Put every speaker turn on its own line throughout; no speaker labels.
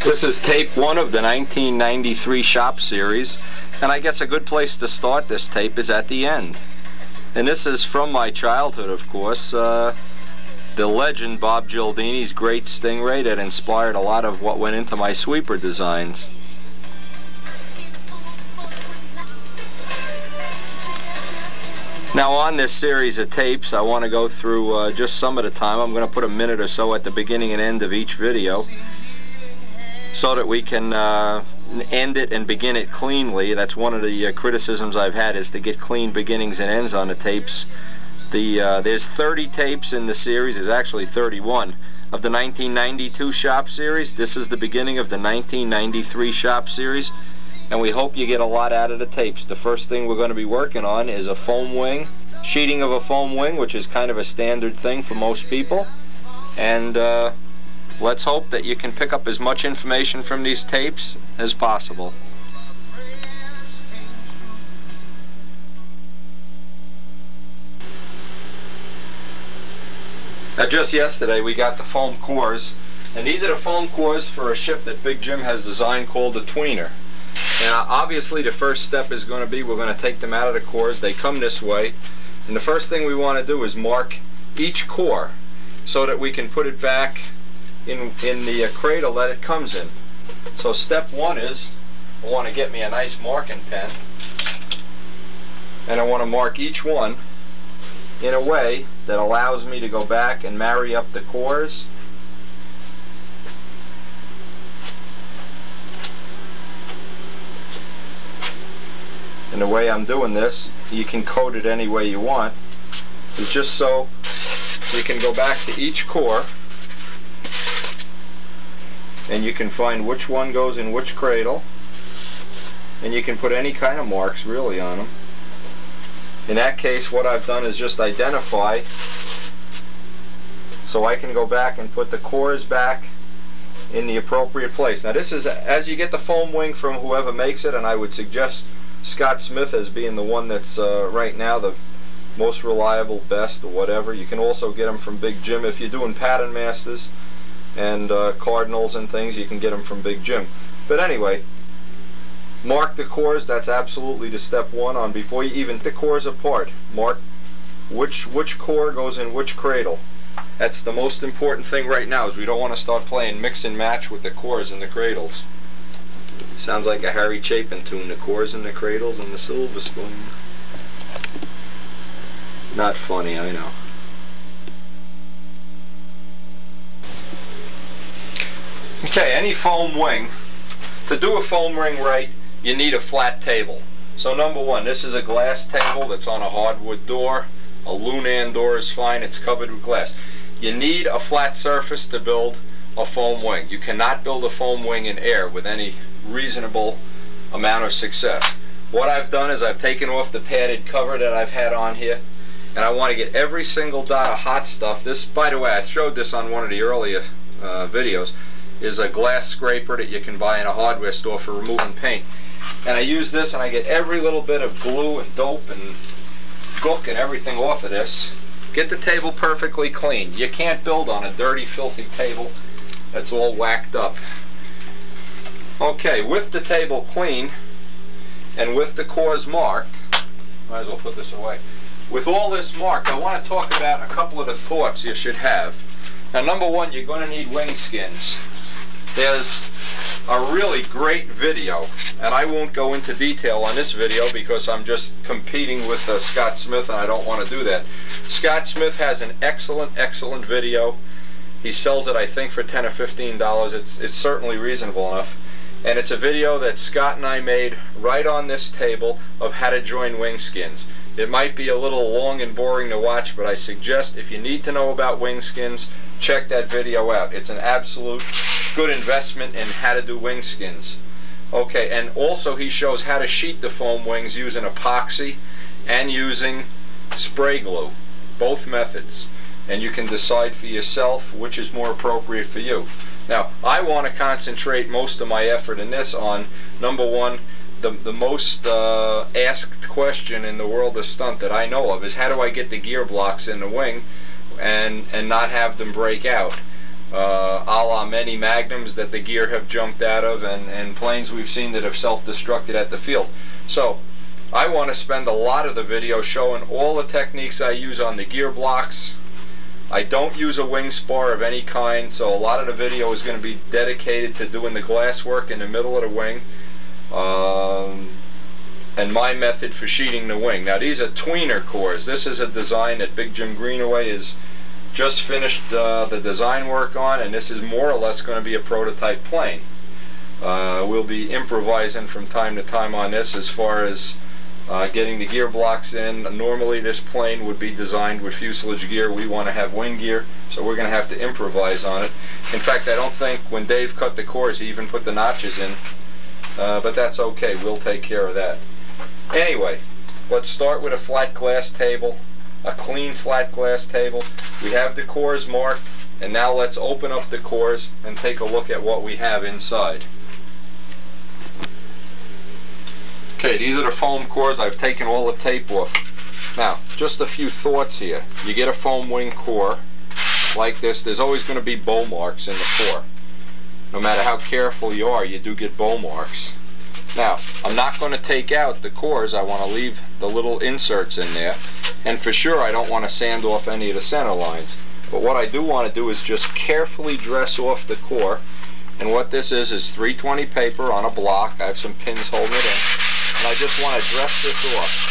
This is tape 1 of the 1993 Shop Series, and I guess a good place to start this tape is at the end. And this is from my childhood, of course. The legend Bob Gialdini's great Stingray that inspired a lot of what went into my sweeper designs. Now on this series of tapes, I want to go through just some of the time. I'm going to put a minute or so at the beginning and end of each video, so that we can end it and begin it cleanly. That's one of the criticisms I've had, is to get clean beginnings and ends on the tapes. There's 30 tapes in the series. There's actually 31 of the 1992 Shop Series. This is the beginning of the 1993 Shop Series, and we hope you get a lot out of the tapes. The first thing we're going to be working on is a foam wing, sheeting of a foam wing, which is kind of a standard thing for most people. And let's hope that you can pick up as much information from these tapes as possible. Now, just yesterday we got the foam cores, and these are the foam cores for a ship that Big Jim has designed called the Tweener. Now obviously the first step is going to be, we're going to take them out of the cores. They come this way, and the first thing we want to do is mark each core so that we can put it back in the cradle that it comes in. So step 1 is, I want to get me a nice marking pen, and I want to mark each one in a way that allows me to go back and marry up the cores. And the way I'm doing this, you can code it any way you want, is just so you can go back to each core and you can find which one goes in which cradle, and you can put any kind of marks really on them. In that case, what I've done is just identify, so I can go back and put the cores back in the appropriate place. Now this is as you get the foam wing from whoever makes it, and I would suggest Scott Smith as being the one that's right now the most reliable, best, or whatever. You can also get them from Big Jim. If you're doing Pattern Masters and Cardinals and things, you can get them from Big Jim. But anyway, mark the cores. That's absolutely the step 1 on. Before you even take the cores apart, mark which core goes in which cradle. That's the most important thing right now, is we don't want to start playing mix and match with the cores and the cradles. Sounds like a Harry Chapin tune, the cores and the cradles and the silver spoon. Not funny, I know. Okay, any foam wing, to do a foam ring right, you need a flat table. So number 1, this is a glass table that's on a hardwood door. A Lunan door is fine, it's covered with glass. You need a flat surface to build a foam wing. You cannot build a foam wing in air with any reasonable amount of success. What I've done is I've taken off the padded cover that I've had on here, and I want to get every single dot of hot stuff. This, by the way, I showed this on one of the earlier videos, is a glass scraper that you can buy in a hardware store for removing paint. And I use this and I get every little bit of glue and dope and gook and everything off of this. Get the table perfectly clean. You can't build on a dirty, filthy table that's all whacked up. Okay, with the table clean and with the cores marked, might as well put this away. With all this marked, I want to talk about a couple of the thoughts you should have. Now, number 1, you're going to need wing skins. There's a really great video, and I won't go into detail on this video because I'm just competing with Scott Smith, and I don't want to do that. Scott Smith has an excellent video. He sells it, I think, for $10 or $15. It's certainly reasonable enough. And it's a video that Scott and I made right on this table of how to join wing skins. It might be a little long and boring to watch, but I suggest if you need to know about wing skins, check that video out. It's an absolute good investment in how to do wing skins. Okay, and also he shows how to sheet the foam wings using epoxy and using spray glue. Both methods. And you can decide for yourself which is more appropriate for you. Now, I want to concentrate most of my effort in this on, number 1, the most asked question in the world of stunt that I know of is, how do I get the gear blocks in the wing and not have them break out? a la many Magnums that the gear have jumped out of, and planes we've seen that have self-destructed at the field. So I want to spend a lot of the video showing all the techniques I use on the gear blocks. I don't use a wing spar of any kind, so a lot of the video is going to be dedicated to doing the glass work in the middle of the wing, and my method for sheeting the wing. Now these are tweener cores. This is a design that Big Jim Greenaway has just finished the design work on, and this is more or less going to be a prototype plane. We'll be improvising from time to time on this as far as getting the gear blocks in. Normally this plane would be designed with fuselage gear. We want to have wing gear, so we're going to have to improvise on it. In fact, I don't think when Dave cut the cores he even put the notches in, but that's okay. We'll take care of that. Anyway, let's start with a flat glass table, a clean flat glass table. We have the cores marked, and now let's open up the cores and take a look at what we have inside. Okay, these are the foam cores. I've taken all the tape off. Now, just a few thoughts here. You get a foam wing core like this, there's always going to be bow marks in the core. No matter how careful you are, you do get bow marks. Now, I'm not going to take out the cores. I want to leave the little inserts in there. And for sure, I don't want to sand off any of the center lines. But what I do want to do is just carefully dress off the core. And what this is 320 paper on a block. I have some pins holding it in. And I just want to dress this off.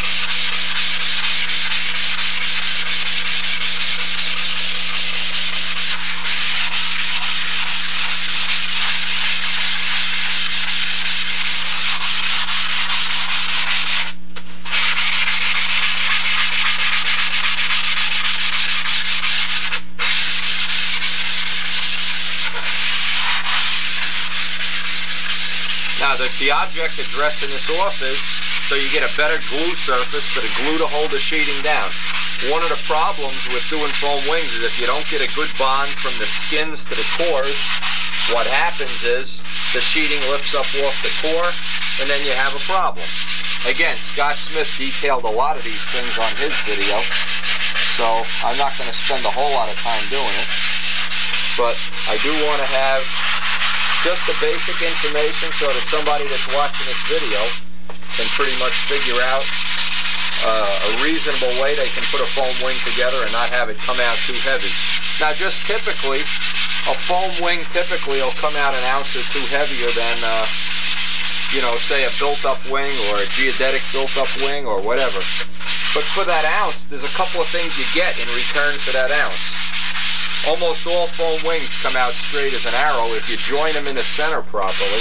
Now the object of dressing this off is so you get a better glue surface for the glue to hold the sheeting down. One of the problems with doing foam wings is if you don't get a good bond from the skins to the cores, what happens is the sheeting lifts up off the core and then you have a problem. Again, Scott Smith detailed a lot of these things on his video, so I'm not going to spend a whole lot of time doing it, but I do want to have just the basic information so that somebody that's watching this video can pretty much figure out a reasonable way they can put a foam wing together and not have it come out too heavy. Now just typically, a foam wing typically will come out an ounce or two heavier than, you know, say a built-up wing or a geodetic built-up wing or whatever. But for that ounce, there's a couple of things you get in return for that ounce. Almost all foam wings come out straight as an arrow if you join them in the center properly.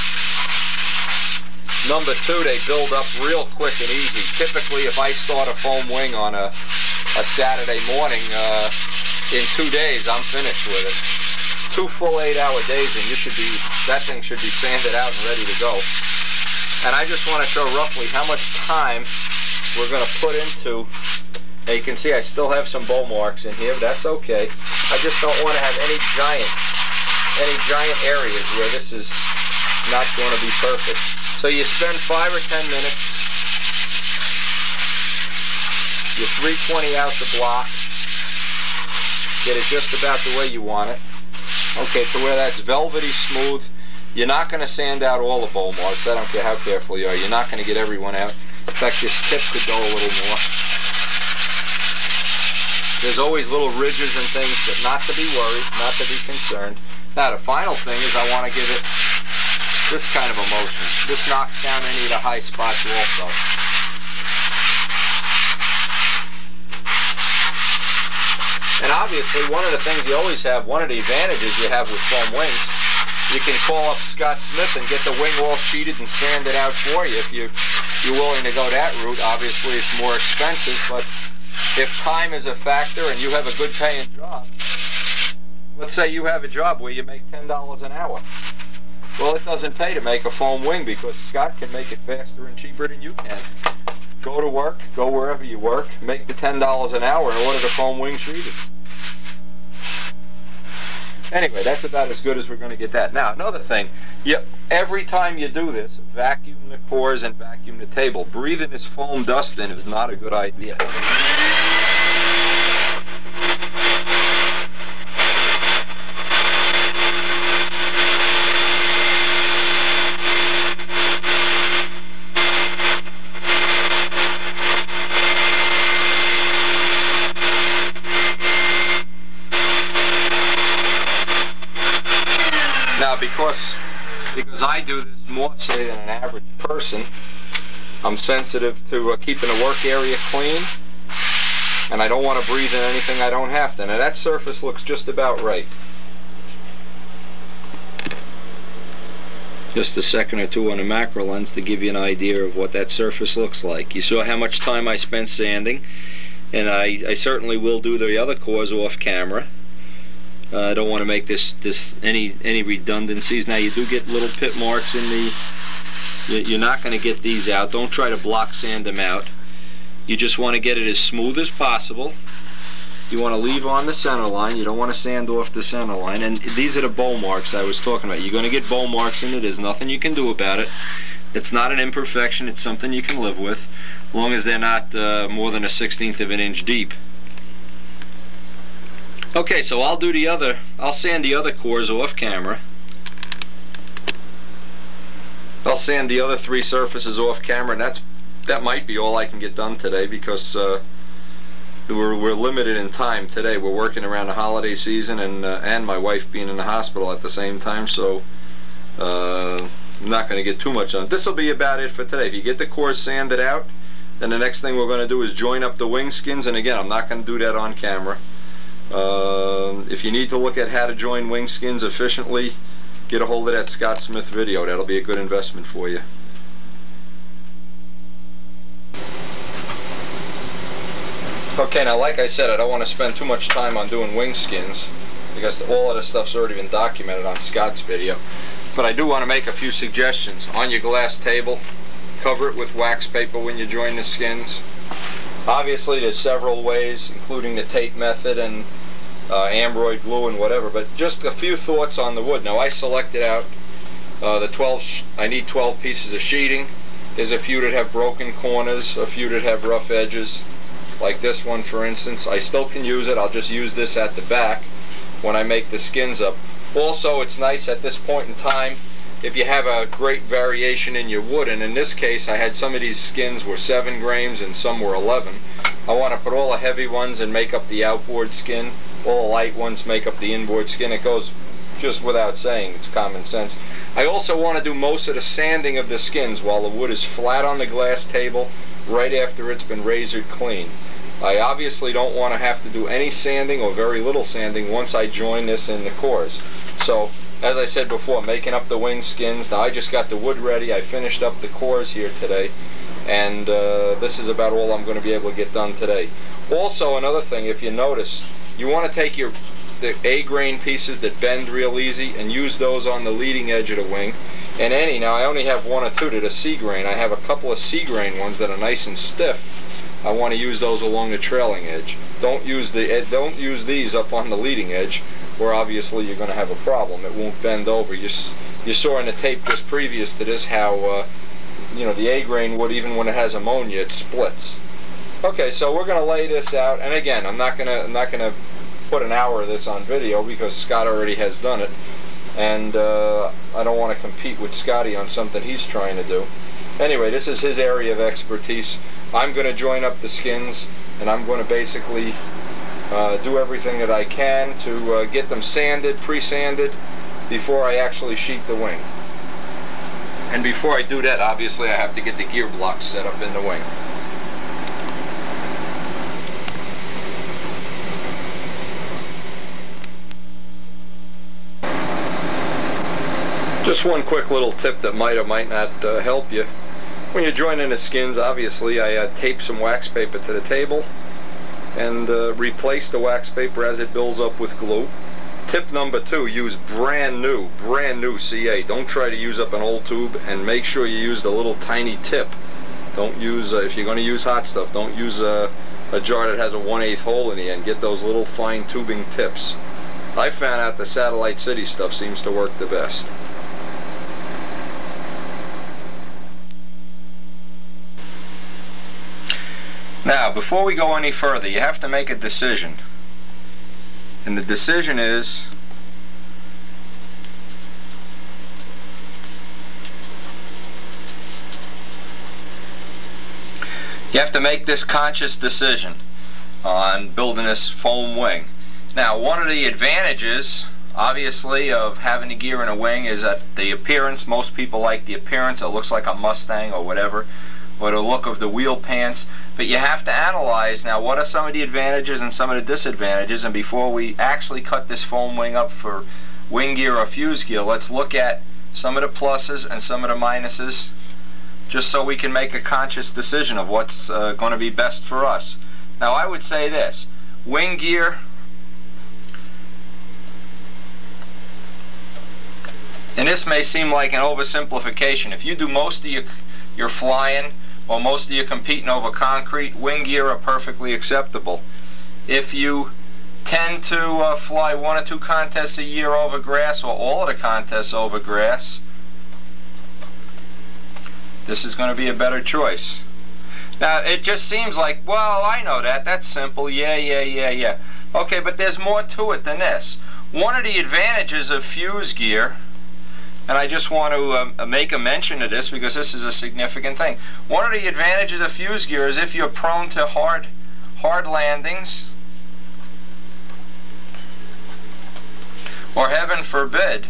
Number two, they build up real quick and easy. Typically, if I start a foam wing on a Saturday morning, in 2 days I'm finished with it. 2 full 8-hour days and that thing should be sanded out and ready to go. And I just want to show roughly how much time we're going to put into. Now you can see I still have some bow marks in here, but that's okay. I just don't want to have any giant areas where this is not going to be perfect. So you spend 5 or 10 minutes, you 320 out the block, get it just about the way you want it. Okay, to where that's velvety smooth. You're not going to sand out all the bow marks. I don't care how careful you are. You're not going to get everyone out. In fact, this tip could go a little more. There's always little ridges and things, but not to be worried, not to be concerned. Now the final thing is I want to give it this kind of a motion. This knocks down any of the high spots also. And obviously one of the things you always have, one of the advantages you have with foam wings, you can call up Scott Smith and get the wing all sheeted and sanded out for you. If you're willing to go that route, obviously it's more expensive, but if time is a factor and you have a good paying job, let's say you have a job where you make $10 an hour. Well, it doesn't pay to make a foam wing because Scott can make it faster and cheaper than you can. Go to work, go wherever you work, make the $10 an hour and order the foam wing sheeted. Anyway, that's about as good as we're going to get that. Now, another thing, every time you do this, vacuum the cores and vacuum the table. Breathing this foam dust in is not a good idea. because I do this more, say, than an average person, I'm sensitive to keeping the work area clean, and I don't want to breathe in anything I don't have to. Now that surface looks just about right. Just a second or two on the macro lens to give you an idea of what that surface looks like. You saw how much time I spent sanding, and I certainly will do the other cores off camera. I don't want to make this any redundancies. Now you do get little pit marks in the. You're not going to get these out. Don't try to block sand them out. You just want to get it as smooth as possible. You want to leave on the center line. You don't want to sand off the center line. And these are the bow marks I was talking about. You're going to get bow marks in it. There's nothing you can do about it. It's not an imperfection. It's something you can live with, as long as they're not more than 1/16 of an inch deep. Okay, so I'll sand the other cores off camera. I'll sand the other 3 surfaces off camera, and that might be all I can get done today, because we're limited in time today. We're working around the holiday season, and my wife being in the hospital at the same time, so I'm not going to get too much done. This will be about it for today. If you get the cores sanded out, then the next thing we're going to do is join up the wing skins, and again, I'm not going to do that on camera. If you need to look at how to join wing skins efficiently, get a hold of that Scott Smith video. That'll be a good investment for you. Okay, now like I said, I don't want to spend too much time on doing wing skins, because all of this stuff's already been documented on Scott's video. But I do want to make a few suggestions. On your glass table, cover it with wax paper when you join the skins. Obviously there's several ways, including the tape method and ambroid glue and whatever, but just a few thoughts on the wood. Now I selected out I need 12 pieces of sheeting. There's a few that have broken corners, a few that have rough edges, like this one for instance. I still can use it. I'll just use this at the back when I make the skins up. Also, it's nice at this point in time if you have a great variation in your wood, and in this case I had some of these skins were 7 grains and some were 11. I want to put all the heavy ones and make up the outboard skin, all the light ones make up the inboard skin. It goes just without saying, it's common sense. I also want to do most of the sanding of the skins while the wood is flat on the glass table, right after it's been razored clean. I obviously don't want to have to do any sanding or very little sanding once I join this in the cores. So as I said before, making up the wing skins. Now I just got the wood ready. I finished up the cores here today, and this is about all I'm going to be able to get done today. Also, another thing, if you notice, you want to take the A grain pieces that bend real easy and use those on the leading edge of the wing. And now I only have 1 or 2 that are C grain. I have a couple of C grain ones that are nice and stiff. I want to use those along the trailing edge. Don't use these up on the leading edge, where obviously you're going to have a problem. It won't bend over. You saw in the tape just previous to this how the A grain wood, even when it has ammonia, it splits. Okay, so we're going to lay this out, and again, I'm not gonna put an hour of this on video because Scott already has done it, and I don't want to compete with Scotty on something he's trying to do. Anyway, this is his area of expertise. I'm going to join up the skins, and I'm going to basically do everything that I can to get them sanded, pre-sanded, before I actually sheet the wing. And before I do that, obviously I have to get the gear blocks set up in the wing. Just one quick little tip that might or might not help you. When you're joining the skins, obviously I tape some wax paper to the table and replace the wax paper as it builds up with glue. Tip number 2, use brand new CA. Don't try to use up an old tube, and make sure you use the little tiny tip. Don't use, if you're going to use hot stuff, don't use a jar that has a 1/8 hole in the end. Get those little fine tubing tips. I found out the Satellite City stuff seems to work the best. Now, before we go any further, you have to make a decision. And the decision is, you have to make this conscious decision on building this foam wing. Now, one of the advantages obviously, of having the gear in a wing is that the appearance. Most people like the appearance. It looks like a Mustang or whatever, or the look of the wheel pants. But you have to analyze now what are some of the advantages and some of the disadvantages, and before we actually cut this foam wing up for wing gear or fuse gear, let's look at some of the pluses and some of the minuses, just so we can make a conscious decision of what's going to be best for us. Now, I would say this: wing gear, and this may seem like an oversimplification, if you do most of your flying or most of your competing over concrete, wing gear are perfectly acceptable. If you tend to fly 1 or 2 contests a year over grass, or all of the contests over grass, this is going to be a better choice. Now, it just seems like, well, I know that's simple, yeah. Okay, but there's more to it than this. One of the advantages of fuse gear, and I just want to make a mention of this because this is a significant thing. One of the advantages of fuse gear is if you're prone to hard landings, or heaven forbid,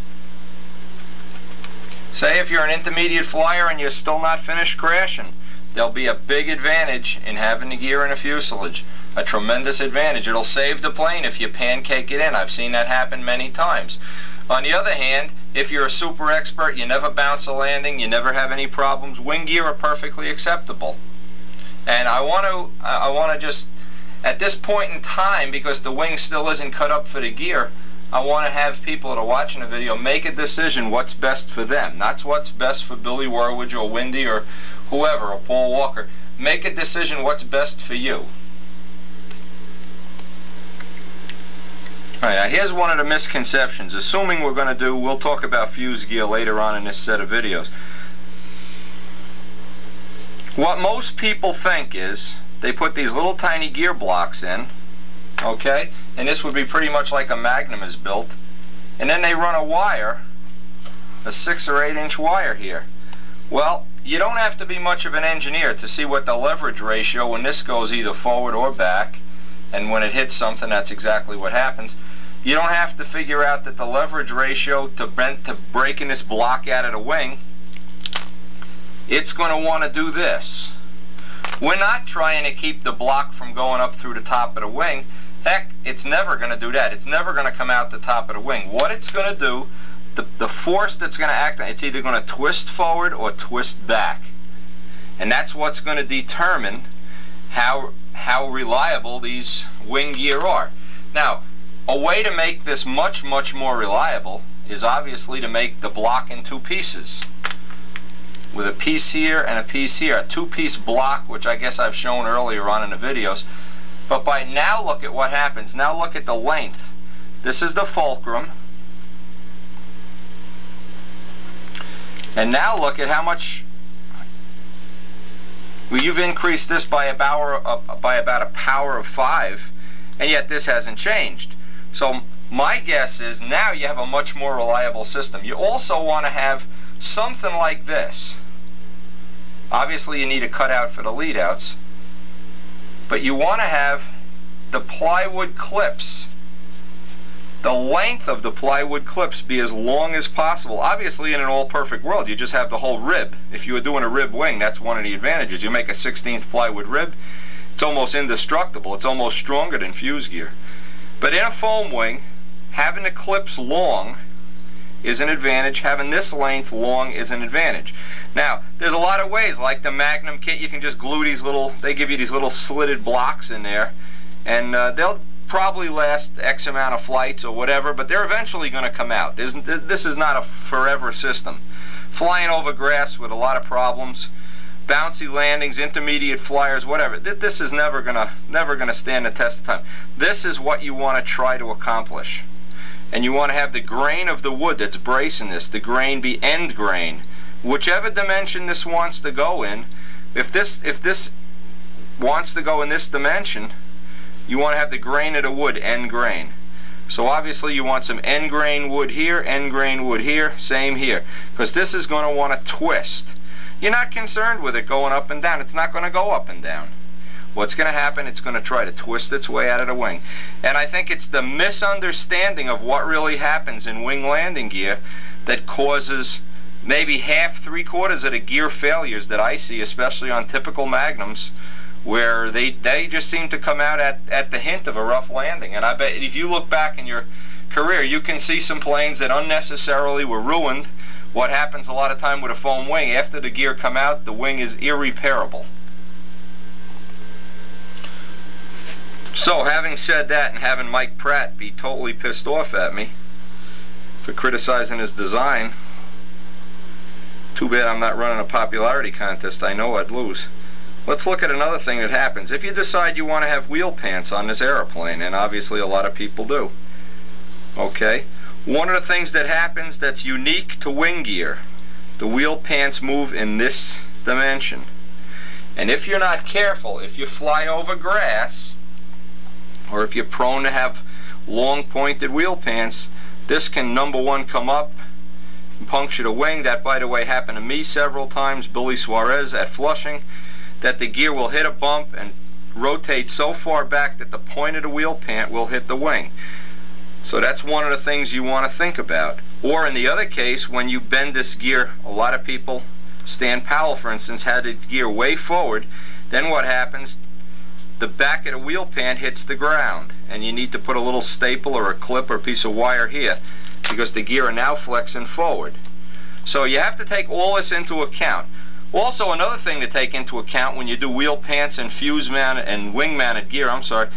say if you're an intermediate flyer and you're still not finished crashing, there'll be a big advantage in having the gear in a fuselage. A tremendous advantage. It'll save the plane if you pancake it in. I've seen that happen many times. On the other hand, if you're a super expert, you never bounce a landing, you never have any problems, wing gear are perfectly acceptable. And I want to just, at this point in time, because the wing still isn't cut up for the gear, I want to have people that are watching the video make a decision what's best for them. Not what's best for Billy Werwidge or Wendy or whoever, or Paul Walker. Make a decision what's best for you. Alright, now here's one of the misconceptions. Assuming we'll talk about fuse gear later on in this set of videos. What most people think is they put these little tiny gear blocks in, okay, and this would be pretty much like a Magnum is built, and then they run a wire, a 6 or 8 inch wire here. Well, you don't have to be much of an engineer to see what the leverage ratio when this goes either forward or back, and when it hits something, that's exactly what happens. You don't have to figure out that the leverage ratio to breaking this block out of the wing, it's going to want to do this. We're not trying to keep the block from going up through the top of the wing. Heck, it's never going to do that. It's never going to come out the top of the wing. What it's going to do, the force that's going to act on it, it's either going to twist forward or twist back. And that's what's going to determine how reliable these wing gear are. Now, a way to make this much more reliable is obviously to make the block in 2 pieces. With a piece here and a piece here. A 2-piece block, which I guess I've shown earlier on in the videos. But by now look at what happens. Now look at the length. This is the fulcrum. And now look at how much. Well, you've increased this by about a power of 5, and yet this hasn't changed. So my guess is now you have a much more reliable system. You also want to have something like this. Obviously you need a cutout for the lead outs, but you want to have the plywood clips, the length of the plywood clips be as long as possible. Obviously in an all perfect world you just have the whole rib. If you were doing a rib wing, that's one of the advantages. You make a 16th plywood rib, it's almost indestructible. It's almost stronger than fuse gear. But in a foam wing, having the clips long is an advantage. Having this length long is an advantage. Now, there's a lot of ways, like the Magnum kit, you can just glue these little, they give you these little slitted blocks in there, and they'll probably last X amount of flights or whatever, but they're eventually going to come out. This is not a forever system. Flying over grass with a lot of problems, bouncy landings, intermediate flyers, whatever. This is never gonna stand the test of time. This is what you want to try to accomplish, and you want to have the grain of the wood that's bracing this, the grain be end grain, whichever dimension this wants to go in. If this wants to go in this dimension, you want to have the grain of the wood end grain. So obviously you want some end grain wood here, end grain wood here, same here, because this is going to want to twist. You're not concerned with it going up and down. It's not going to go up and down. what's going to happen? It's going to try to twist its way out of the wing. And I think it's the misunderstanding of what really happens in wing landing gear that causes maybe half, 3/4 of the gear failures that I see, especially on typical Magnums, where they just seem to come out at the hint of a rough landing. And I bet if you look back in your career, you can see some planes that unnecessarily were ruined. What happens a lot of time with a foam wing, after the gear come out, the wing is irreparable. So having said that, and having Mike Pratt be totally pissed off at me for criticizing his design, too bad I'm not running a popularity contest. I know I'd lose. Let's look at another thing that happens. If you decide you want to have wheel pants on this airplane, and obviously a lot of people do, okay, one of the things that happens that's unique to wing gear, the wheel pants move in this dimension. And if you're not careful, if you fly over grass, or if you're prone to have long pointed wheel pants, this can, number one, come up and puncture the wing. That, by the way, happened to me several times, Billy Suarez at Flushing, that the gear will hit a bump and rotate so far back that the point of the wheel pant will hit the wing. So that's one of the things you want to think about. Or in the other case, when you bend this gear, a lot of people, Stan Powell for instance, had the gear way forward, then what happens? The back of the wheel pant hits the ground, and you need to put a little staple or a clip or a piece of wire here because the gear are now flexing forward. So you have to take all this into account. Also, another thing to take into account when you do wheel pants and fuse mounted and wing mounted gear,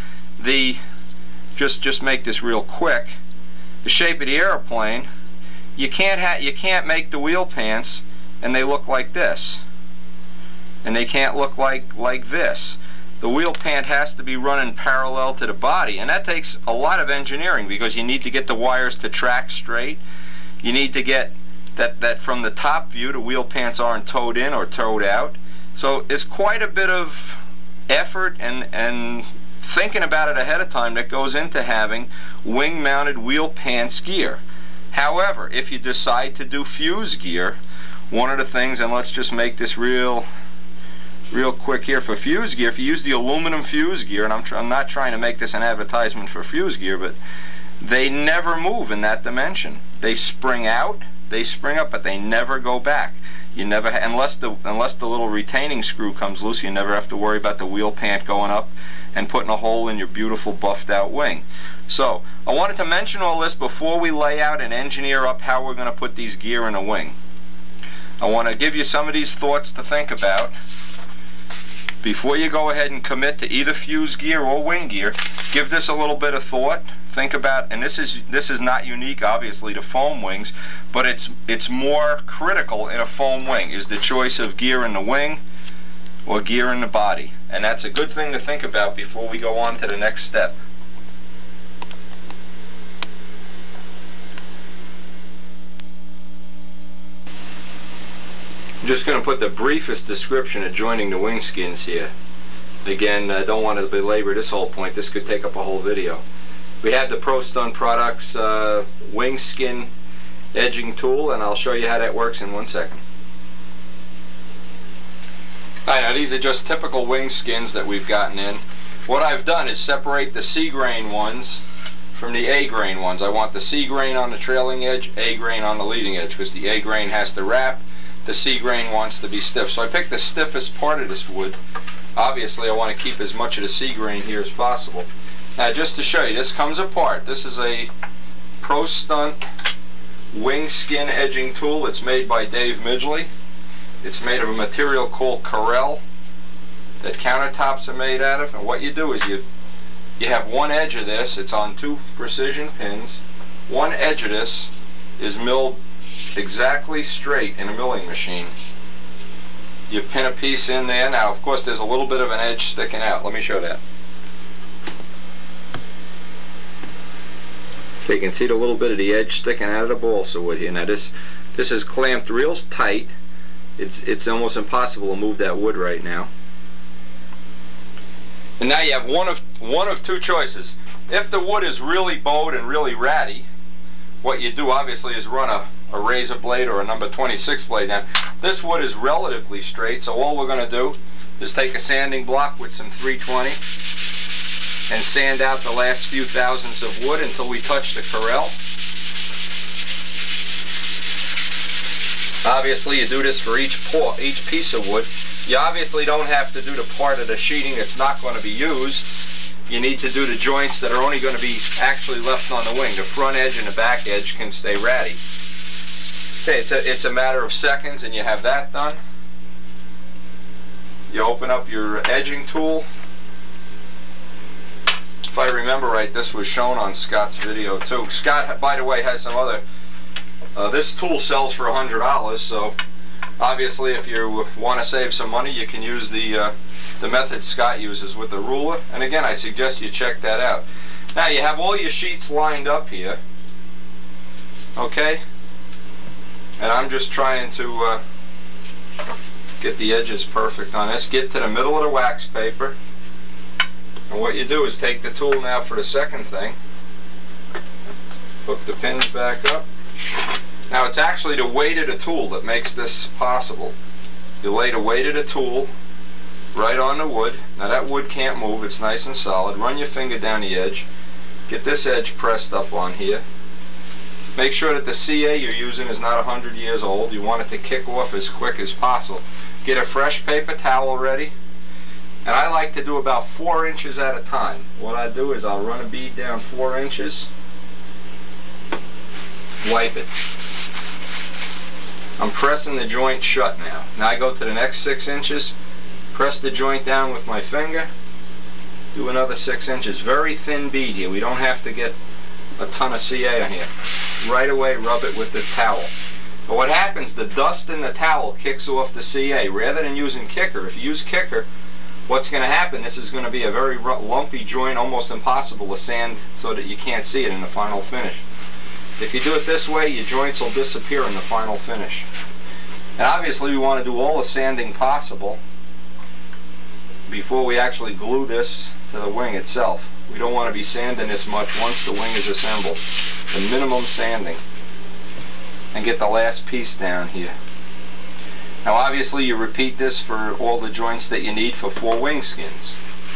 just make this real quick. The shape of the airplane, you can't make the wheel pants and they look like this, and they can't look like this. The wheel pant has to be running parallel to the body, and that takes a lot of engineering because you need to get the wires to track straight. You need to get that from the top view the wheel pants aren't towed in or towed out. So it's quite a bit of effort and thinking about it ahead of time that goes into having wing mounted wheel pants gear. However, if you decide to do fuse gear, one of the things, and let's just make this real quick here for fuse gear, if you use the aluminum fuse gear, and I'm not trying to make this an advertisement for fuse gear, but they never move in that dimension. They spring out, they spring up, but they never go back. You never, unless the little retaining screw comes loose, you never have to worry about the wheel pant going up and putting a hole in your beautiful buffed out wing. So I wanted to mention all this before we lay out and engineer up how we're going to put these gear in a wing. I want to give you some of these thoughts to think about before you go ahead and commit to either fuse gear or wing gear. Give this a little bit of thought. Think about, and this is not unique obviously to foam wings, but it's more critical in a foam wing, is the choice of gear in the wing or gear in the body. And that's a good thing to think about before we go on to the next step. I'm just going to put the briefest description of joining the wing skins here. Again, I don't want to belabor this whole point. This could take up a whole video. We have the ProStun Products wing skin edging tool, and I'll show you how that works in 1 second. Alright, now these are just typical wing skins that we've gotten in. What I've done is separate the C grain ones from the A grain ones. I want the C grain on the trailing edge, A grain on the leading edge, because the A grain has to wrap, the C grain wants to be stiff. So I picked the stiffest part of this wood. Obviously I want to keep as much of the C grain here as possible. Now just to show you, this comes apart. This is a ProStun wing skin edging tool. It's made by Dave Midgley. It's made of a material called Corel that countertops are made out of. And what you do is you have one edge of this, it's on 2 precision pins. One edge of this is milled exactly straight in a milling machine. You pin a piece in there. Now of course there's a little bit of an edge sticking out. Let me show that. Okay, you can see the little bit of the edge sticking out of the balsa wood here. Now this is clamped real tight. It's almost impossible to move that wood right now. And now you have one of 2 choices. If the wood is really bowed and really ratty, what you do obviously is run a razor blade or a number 26 blade down. This wood is relatively straight, so all we're going to do is take a sanding block with some 320 and sand out the last few thousandths of wood until we touch the corral. Obviously you do this for each piece of wood. You obviously don't have to do the part of the sheeting that's not going to be used. You need to do the joints that are only going to be actually left on the wing. The front edge and the back edge can stay ratty. Okay, it's a matter of seconds and you have that done. You open up your edging tool. If I remember right, this was shown on Scott's video too. Scott, by the way, has some other... this tool sells for $100, so obviously if you want to save some money, you can use the method Scott uses with the ruler. And again, I suggest you check that out. Now you have all your sheets lined up here. Okay? And I'm just trying to get the edges perfect on this. Get to the middle of the wax paper. And what you do is take the tool now for the second thing. Hook the pins back up. Now it's actually the weight of the tool that makes this possible. You lay the weight of the tool right on the wood. Now that wood can't move, it's nice and solid. Run your finger down the edge. Get this edge pressed up on here. Make sure that the CA you're using is not 100 years old. You want it to kick off as quick as possible. Get a fresh paper towel ready. And I like to do about 4 inches at a time. What I do is I'll run a bead down 4 inches. Wipe it. I'm pressing the joint shut now. Now I go to the next 6 inches, press the joint down with my finger, do another 6 inches. Very thin bead here. We don't have to get a ton of CA on here. Right away rub it with the towel. But what happens, the dust in the towel kicks off the CA. Rather than using kicker, if you use kicker, what's going to happen, this is going to be a very lumpy joint, almost impossible to sand so that you can't see it in the final finish. If you do it this way, your joints will disappear in the final finish. And obviously we want to do all the sanding possible before we actually glue this to the wing itself. We don't want to be sanding this much once the wing is assembled. The minimum sanding. And get the last piece down here. Now obviously you repeat this for all the joints that you need for 4 wing skins.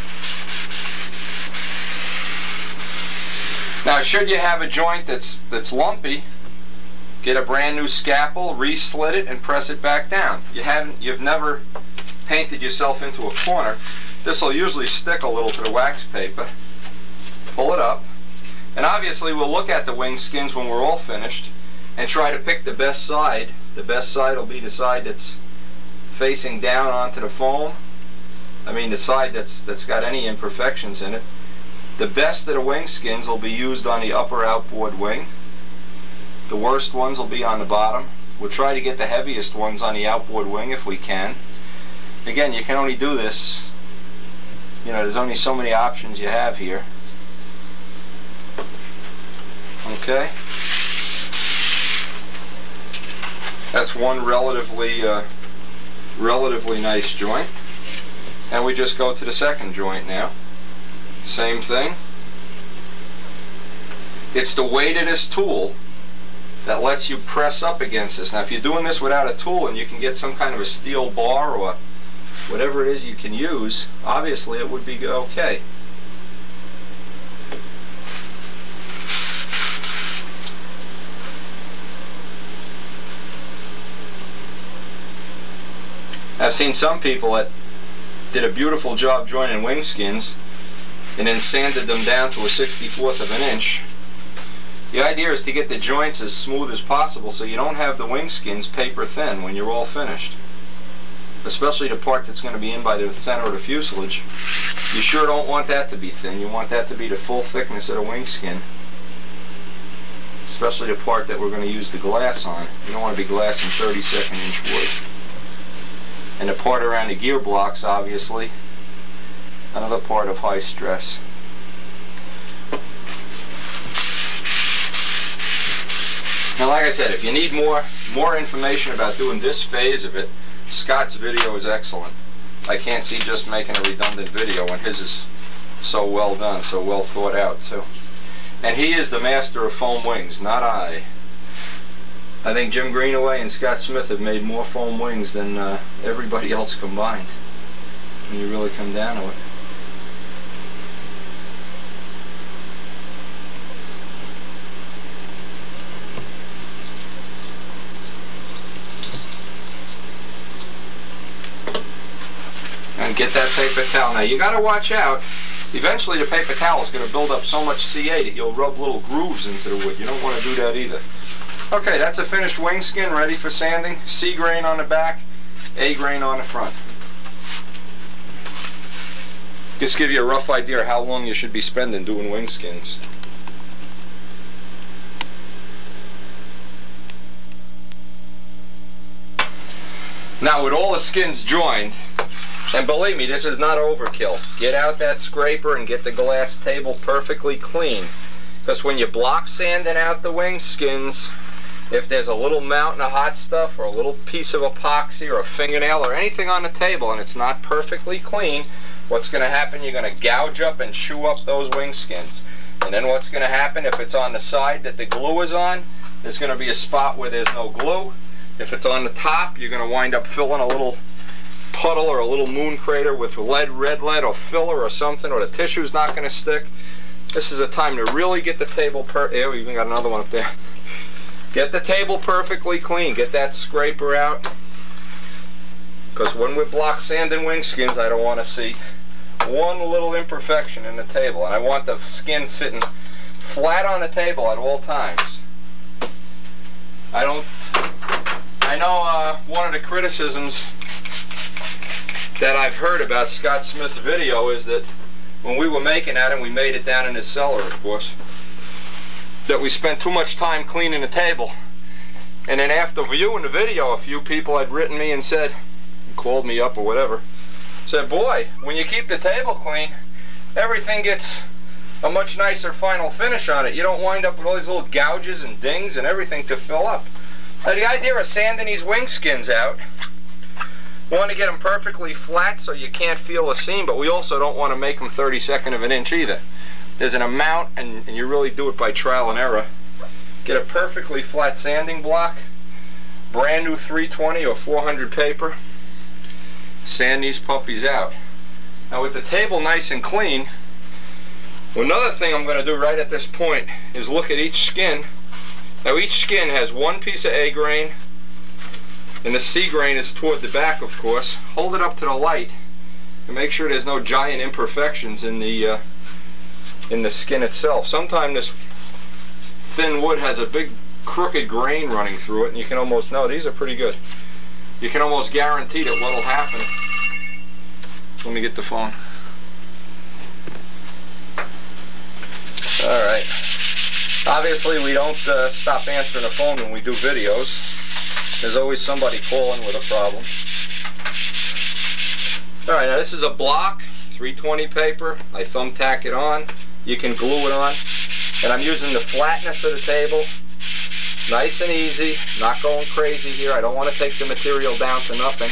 Now should you have a joint that's lumpy, get a brand new scalpel, re-slit it and press it back down. You've never painted yourself into a corner. This will usually stick a little to the wax paper. Pull it up. And obviously we'll look at the wing skins when we're all finished and try to pick the best side. The best side will be the side that's facing down onto the foam. I mean the side that's got any imperfections in it. The best of the wing skins will be used on the upper outboard wing. The worst ones will be on the bottom. We'll try to get the heaviest ones on the outboard wing if we can. Again, you can only do this, you know, there's only so many options you have here. Okay. That's one relatively nice joint. And we just go to the second joint now. Same thing. It's the weight of this tool that lets you press up against this. Now if you're doing this without a tool and you can get some kind of a steel bar or whatever it is you can use, obviously it would be okay. I've seen some people that did a beautiful job joining wing skins and then sanded them down to a 1/64 of an inch. The idea is to get the joints as smooth as possible so you don't have the wing skins paper thin when you're all finished. Especially the part that's going to be in by the center of the fuselage. You sure don't want that to be thin. You want that to be the full thickness of the wing skin. Especially the part that we're going to use the glass on. You don't want to be glassing 32nd inch wood. And the part around the gear blocks, obviously, another part of high stress. Now like I said, if you need more information about doing this phase of it, Scott's video is excellent. I can't see just making a redundant video, and his is so well done, so well thought out too. And he is the master of foam wings, not I. I think Jim Greenaway and Scott Smith have made more foam wings than everybody else combined. when you really come down to it. And get that paper towel. Now you got to watch out. Eventually the paper towel is going to build up so much CA that you'll rub little grooves into the wood. You don't want to do that either. Okay, that's a finished wing skin ready for sanding. C grain on the back, A grain on the front. Just give you a rough idea of how long you should be spending doing wing skins. Now with all the skins joined, and believe me, this is not overkill. Get out that scraper and get the glass table perfectly clean. Because when you're block sanding out the wing skins, if there's a little mountain of hot stuff or a little piece of epoxy or a fingernail or anything on the table and it's not perfectly clean, what's going to happen, you're going to gouge up and chew up those wing skins. And then what's going to happen, if it's on the side that the glue is on, there's going to be a spot where there's no glue. If it's on the top, you're going to wind up filling a little puddle or a little moon crater with lead, red lead or filler or something, or the tissue's not going to stick. This is a time to really get the table yeah, we even got another one up there. Get the table perfectly clean. Get that scraper out. Because when we're block sanding wing skins, I don't want to see one little imperfection in the table. And I want the skin sitting flat on the table at all times. I know one of the criticisms that I've heard about Scott Smith's video is that when we were making that, and we made it down in his cellar, of course, that we spent too much time cleaning the table. And then after viewing the video, a few people had written me and said, called me up or whatever, said, boy, when you keep the table clean, everything gets a much nicer final finish on it. You don't wind up with all these little gouges and dings and everything to fill up. Now the idea of sanding these wing skins out, we want to get them perfectly flat so you can't feel a seam, but we also don't want to make them 32nd of an inch either. There's an amount, and you really do it by trial and error. Get a perfectly flat sanding block, brand new 320 or 400 paper, sand these puppies out. Now with the table nice and clean, another thing I'm going to do right at this point is look at each skin. Now each skin has one piece of A grain, and the C grain is toward the back, of course. Hold it up to the light and make sure there's no giant imperfections in the skin itself. Sometimes this thin wood has a big crooked grain running through it, and you can almost know these are pretty good. You can almost guarantee that what'll happen. Let me get the phone. Alright. Obviously we don't stop answering the phone when we do videos. There's always somebody calling with a problem. Alright, now this is a block, 320 paper. I thumbtack it on. You can glue it on. And I'm using the flatness of the table. Nice and easy, not going crazy here. I don't want to take the material down to nothing.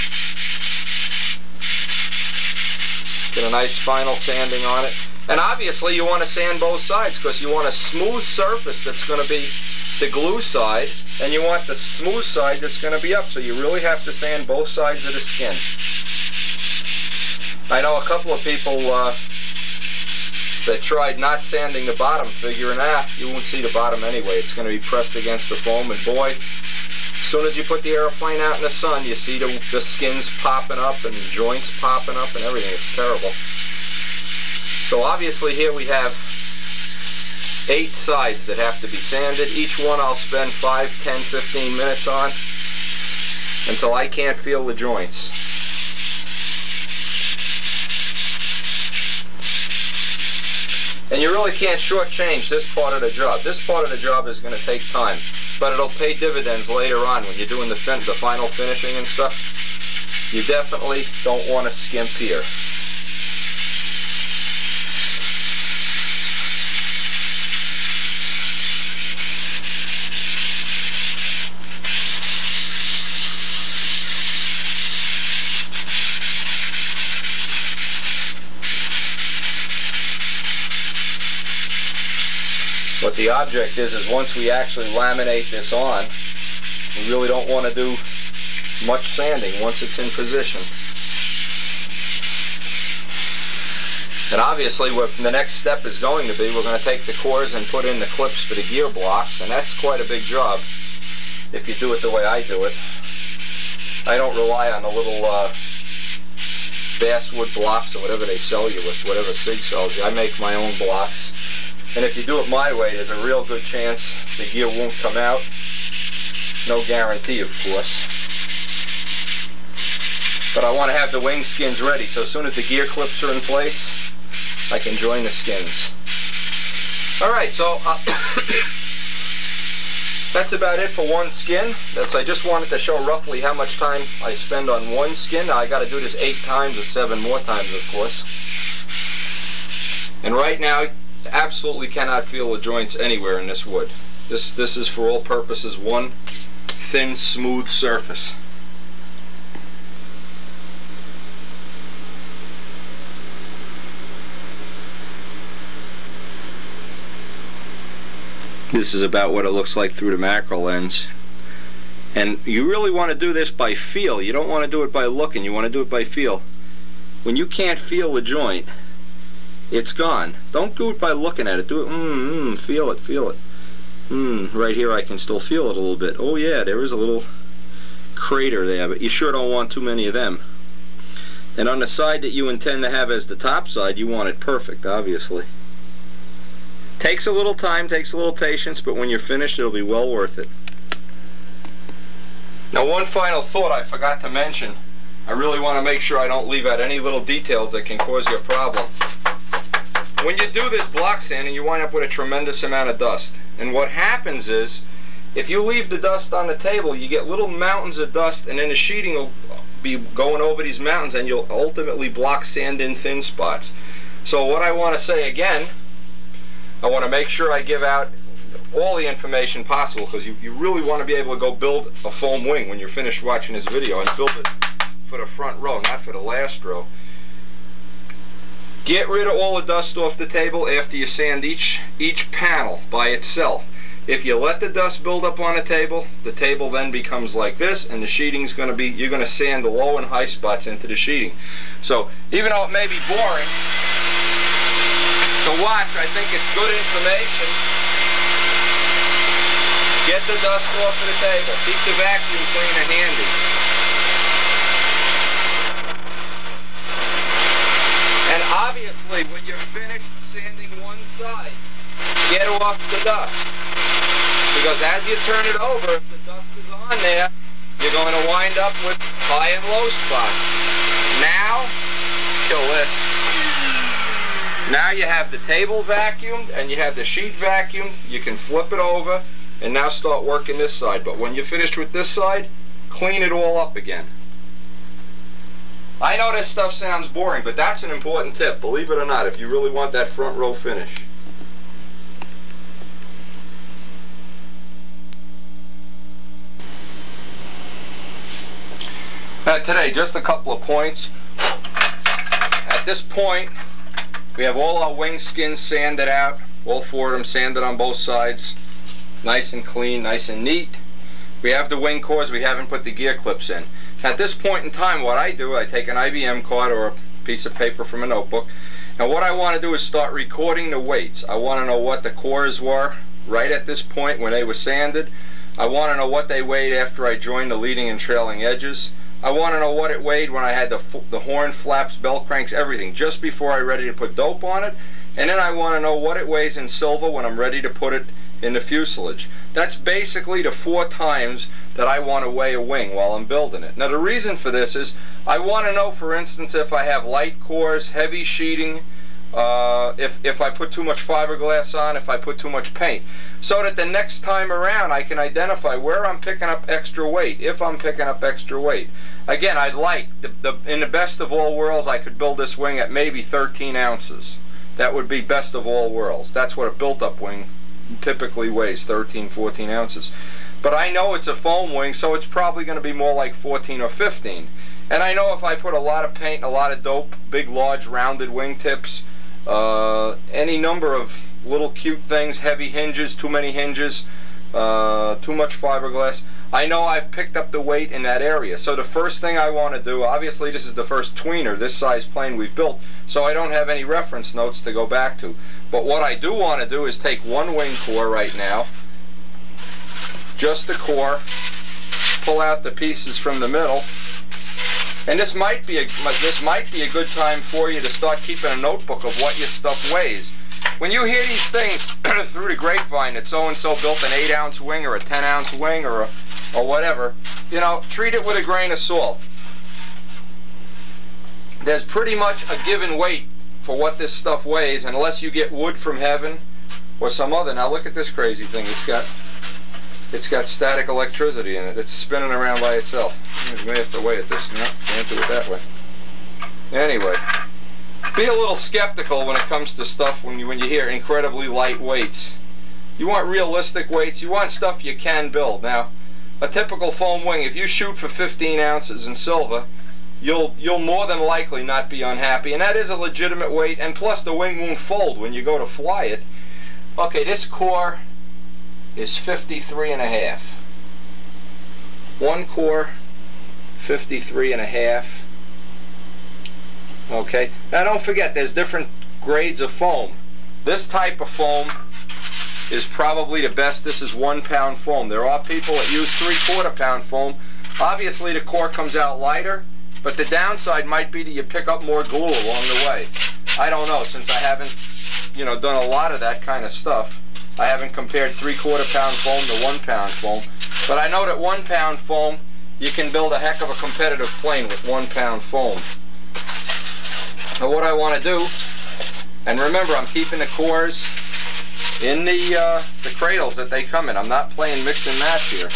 Get a nice final sanding on it. And obviously you want to sand both sides because you want a smooth surface that's going to be the glue side, and you want the smooth side that's going to be up. So you really have to sand both sides of the skin. I know a couple of people that tried not sanding the bottom, figuring, you won't see the bottom anyway. It's going to be pressed against the foam, and boy, as soon as you put the airplane out in the sun, you see the skins popping up and joints popping up and everything. It's terrible. So obviously here we have 8 sides that have to be sanded. Each one I'll spend 5, 10, 15 minutes on until I can't feel the joints. And you really can't shortchange this part of the job. This part of the job is going to take time, but it'll pay dividends later on when you're doing the final finishing and stuff. You definitely don't want to skimp here. What the object is once we actually laminate this on, we really don't want to do much sanding once it's in position. And obviously what the next step is going to be, we're going to take the cores and put in the clips for the gear blocks, and that's quite a big job if you do it the way I do it. I don't rely on the little basswood blocks or whatever they sell you with, whatever SIG sells you. I make my own blocks. And if you do it my way, there's a real good chance the gear won't come out. No guarantee, of course. But I want to have the wing skins ready, so as soon as the gear clips are in place, I can join the skins. Alright, so that's about it for one skin. I just wanted to show roughly how much time I spend on one skin. Now I got to do this 8 times or 7 more times, of course. And right now, absolutely cannot feel the joints anywhere in this wood. This is for all purposes one thin, smooth surface. This is about what it looks like through the macro lens. And you really want to do this by feel. You don't want to do it by looking. You want to do it by feel. When you can't feel the joint, it's gone. Don't do it by looking at it. Do it, feel it, feel it. Right here I can still feel it a little bit. Oh yeah, there is a little crater there, but you sure don't want too many of them. And on the side that you intend to have as the top side, you want it perfect, obviously. Takes a little time, takes a little patience, but when you're finished, it'll be well worth it. Now, one final thought I forgot to mention. I really want to make sure I don't leave out any little details that can cause you a problem. When you do this block sanding, you wind up with a tremendous amount of dust. And what happens is, if you leave the dust on the table, you get little mountains of dust, and then the sheeting will be going over these mountains, and you'll ultimately block sand in thin spots. So what I want to say again, I want to make sure I give out all the information possible, because you really want to be able to go build a foam wing when you're finished watching this video, and build it for the front row, not for the last row. Get rid of all the dust off the table after you sand each panel by itself. If you let the dust build up on the table then becomes like this, and the sheeting's going to be, you're going to sand the low and high spots into the sheeting. So even though it may be boring to watch, I think it's good information. Get the dust off of the table. Keep the vacuum cleaner handy. And obviously, when you're finished sanding one side, get off the dust. Because as you turn it over, if the dust is on there, you're going to wind up with high and low spots. Now, let's kill this. Now you have the table vacuumed and you have the sheet vacuumed. You can flip it over and now start working this side. But when you're finished with this side, clean it all up again. I know this stuff sounds boring, but that's an important tip, believe it or not, if you really want that front row finish. Today, just a couple of points. At this point, we have all our wing skins sanded out, all 4 of them sanded on both sides, nice and clean, nice and neat. We have the wing cores, we haven't put the gear clips in. At this point in time, what I do, I take an IBM card or a piece of paper from a notebook, and what I want to do is start recording the weights. I want to know what the cores were right at this point when they were sanded. I want to know what they weighed after I joined the leading and trailing edges. I want to know what it weighed when I had the horn, flaps, bell cranks, everything, just before I'm ready to put dope on it. And then I want to know what it weighs in silver when I'm ready to put it in the fuselage. That's basically the 4 times that I want to weigh a wing while I'm building it. Now the reason for this is I want to know, for instance, if I have light cores, heavy sheeting, if I put too much fiberglass on, if I put too much paint, so that the next time around I can identify where I'm picking up extra weight, if I'm picking up extra weight. Again, I'd like, in the best of all worlds, I could build this wing at maybe 13 ounces. That would be best of all worlds. That's what a built-up wing typically weighs, 13, 14 ounces. But I know it's a foam wing, so it's probably going to be more like 14 or 15. And I know if I put a lot of paint and a lot of dope, big, large, rounded wing tips, any number of little cute things, heavy hinges, too many hinges, too much fiberglass. I know I've picked up the weight in that area. So the first thing I want to do, obviously this is the first tweener, this size plane we've built, so I don't have any reference notes to go back to. But what I do want to do is take one wing core right now, just the core, pull out the pieces from the middle, and this might be a good time for you to start keeping a notebook of what your stuff weighs. When you hear these things through the grapevine that so-and-so built an 8-ounce wing or a 10-ounce wing or whatever, you know, treat it with a grain of salt. There's pretty much a given weight for what this stuff weighs, unless you get wood from heaven or some other. Now look at this crazy thing. It's got static electricity in it. It's spinning around by itself. You may have to weigh it this. No, can't do it that way. Anyway, be a little skeptical when it comes to stuff when you hear incredibly light weights. You want realistic weights. You want stuff you can build. Now, a typical foam wing, if you shoot for 15 ounces in silver, you'll more than likely not be unhappy, and that is a legitimate weight, and plus the wing won't fold when you go to fly it. Okay, this core is 53.5. One core, 53.5. Okay, now don't forget there's different grades of foam. This type of foam is probably the best. This is 1 pound foam. There are people that use 3/4 pound foam. Obviously the core comes out lighter, but the downside might be that you pick up more glue along the way. I don't know, since I haven't, you know, done a lot of that kind of stuff. I haven't compared 3/4 pound foam to 1 pound foam, but I know that 1 pound foam, you can build a heck of a competitive plane with 1 pound foam. Now what I want to do, and remember I'm keeping the cores in the cradles that they come in. I'm not playing mix and match here.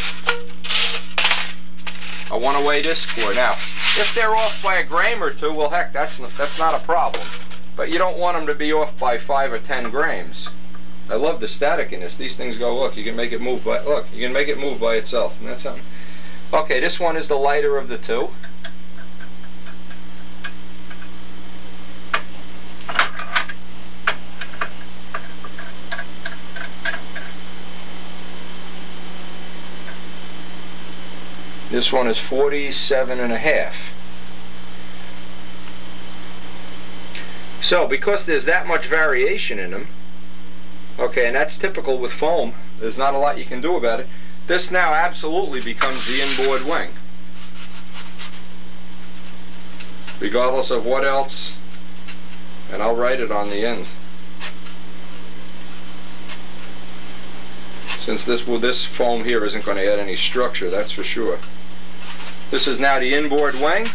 I want to weigh this core. Now, if they're off by a gram or two, well heck, that's not a problem. But you don't want them to be off by 5 or 10 grams. I love the static in this. These things go, look, you can make it move by, look, you can make it move by itself, and that's something. Okay, this one is the lighter of the two. This one is 47.5. So, because there's that much variation in them, okay, and that's typical with foam, there's not a lot you can do about it, this now absolutely becomes the inboard wing. Regardless of what else, and I'll write it on the end. Since this foam here isn't going to add any structure, that's for sure. This is now the inboard wing.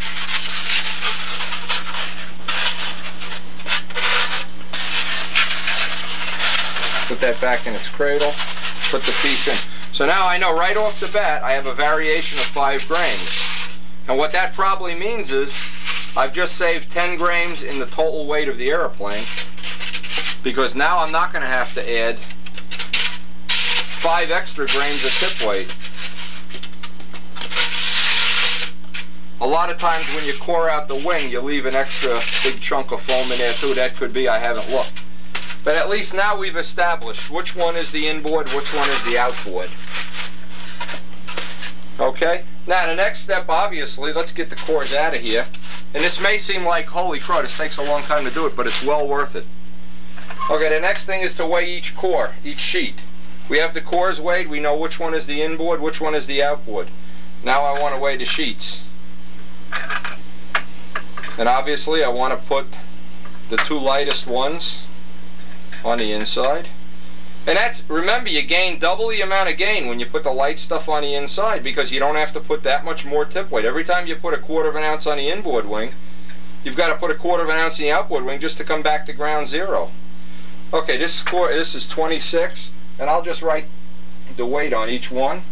Put that back in its cradle, put the piece in. So now I know right off the bat I have a variation of 5 grains. And what that probably means is I've just saved 10 grains in the total weight of the airplane, because now I'm not going to have to add 5 extra grains of tip weight. A lot of times when you core out the wing, you leave an extra big chunk of foam in there too. That could be, I haven't looked. But at least now we've established which one is the inboard, which one is the outboard. Okay? Now the next step, obviously, let's get the cores out of here. And this may seem like, holy crow, this takes a long time to do it, but it's well worth it. Okay, the next thing is to weigh each core, each sheet. We have the cores weighed, we know which one is the inboard, which one is the outboard. Now I want to weigh the sheets. And obviously I want to put the 2 lightest ones on the inside. And that's, remember, you gain double the amount of gain when you put the light stuff on the inside, because you don't have to put that much more tip weight. Every time you put a 1/4 ounce on the inboard wing, you've got to put a 1/4 ounce in the outboard wing just to come back to ground zero. Okay, this is 26, and I'll just write the weight on each one.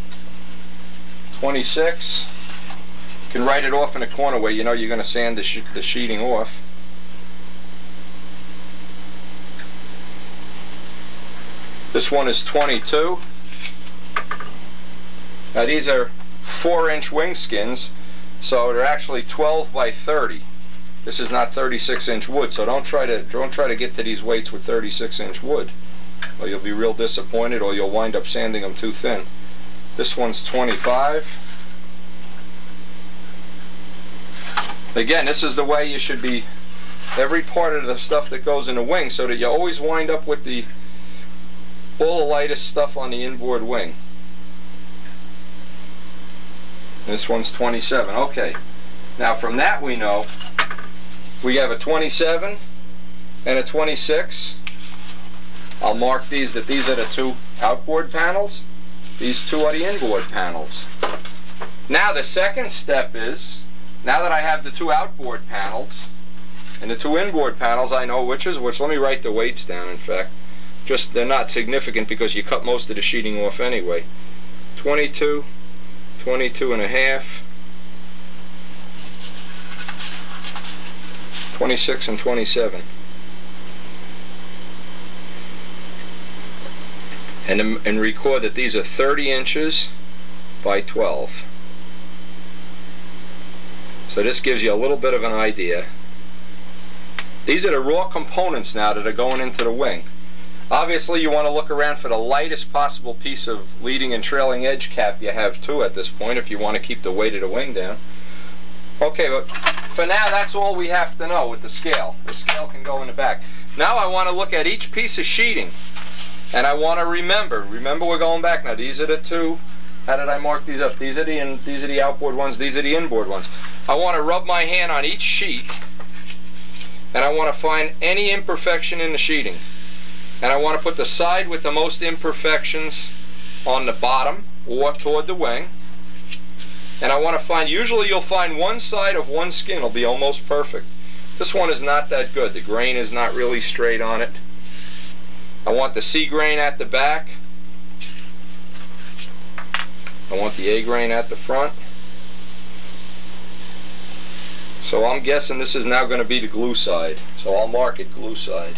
26. You can write it off in a corner where you know you're going to sand the sheeting off. This one is 22. Now these are 4-inch wing skins, so they're actually 12 by 30. This is not 36-inch wood, so don't try to get to these weights with 36-inch wood. or you'll be real disappointed, or you'll wind up sanding them too thin. This one's 25. Again, this is the way you should be, every part of the stuff that goes in a wing, so that you always wind up with all the lightest stuff on the inboard wing. This one's 27. Okay. Now from that we know we have a 27 and a 26. I'll mark these that these are the two outboard panels. These two are the inboard panels. Now the second step is, now that I have the two outboard panels and the two inboard panels, I know which is which. Let me write the weights down, in fact. Just, they're not significant because you cut most of the sheeting off anyway. 22, 22 and a half, 26 and 27. And record that these are 30 inches by 12. So this gives you a little bit of an idea. These are the raw components now that are going into the wing. Obviously you want to look around for the lightest possible piece of leading and trailing edge cap you have too at this point, if you want to keep the weight of the wing down. Okay, but for now that's all we have to know with the scale. The scale can go in the back. Now I want to look at each piece of sheeting, and I want to remember we're going back now. These are the two. How did I mark these up? These are the outboard ones, these are the inboard ones. I want to rub my hand on each sheet, and I want to find any imperfection in the sheeting. And I want to put the side with the most imperfections on the bottom or toward the wing. And I want to find, usually you'll find one side of one skin will be almost perfect. This one is not that good. The grain is not really straight on it. I want the C grain at the back. I want the A grain at the front. So I'm guessing this is now going to be the glue side. So I'll mark it glue side.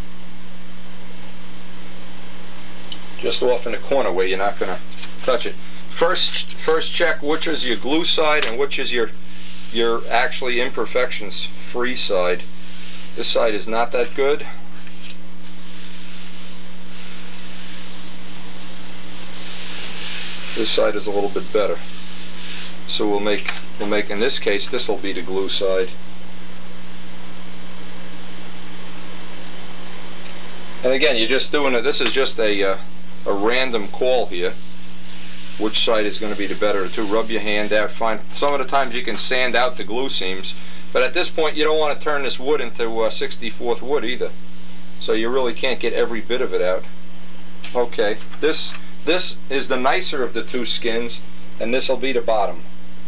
Just off in the corner where you're not going to touch it. First check which is your glue side and which is your actually imperfections free side. This side is not that good. This side is a little bit better. So we'll make in this case this will be the glue side. And again, you're just doing it. This is just a random call here. Which side is going to be the better to rub your hand out. Find some of the times you can sand out the glue seams, but at this point you don't want to turn this wood into 64th wood either. So you really can't get every bit of it out. Okay, this is the nicer of the two skins, and this will be the bottom.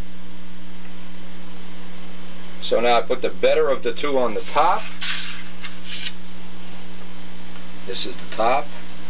So now I put the better of the two on the top. This is the top.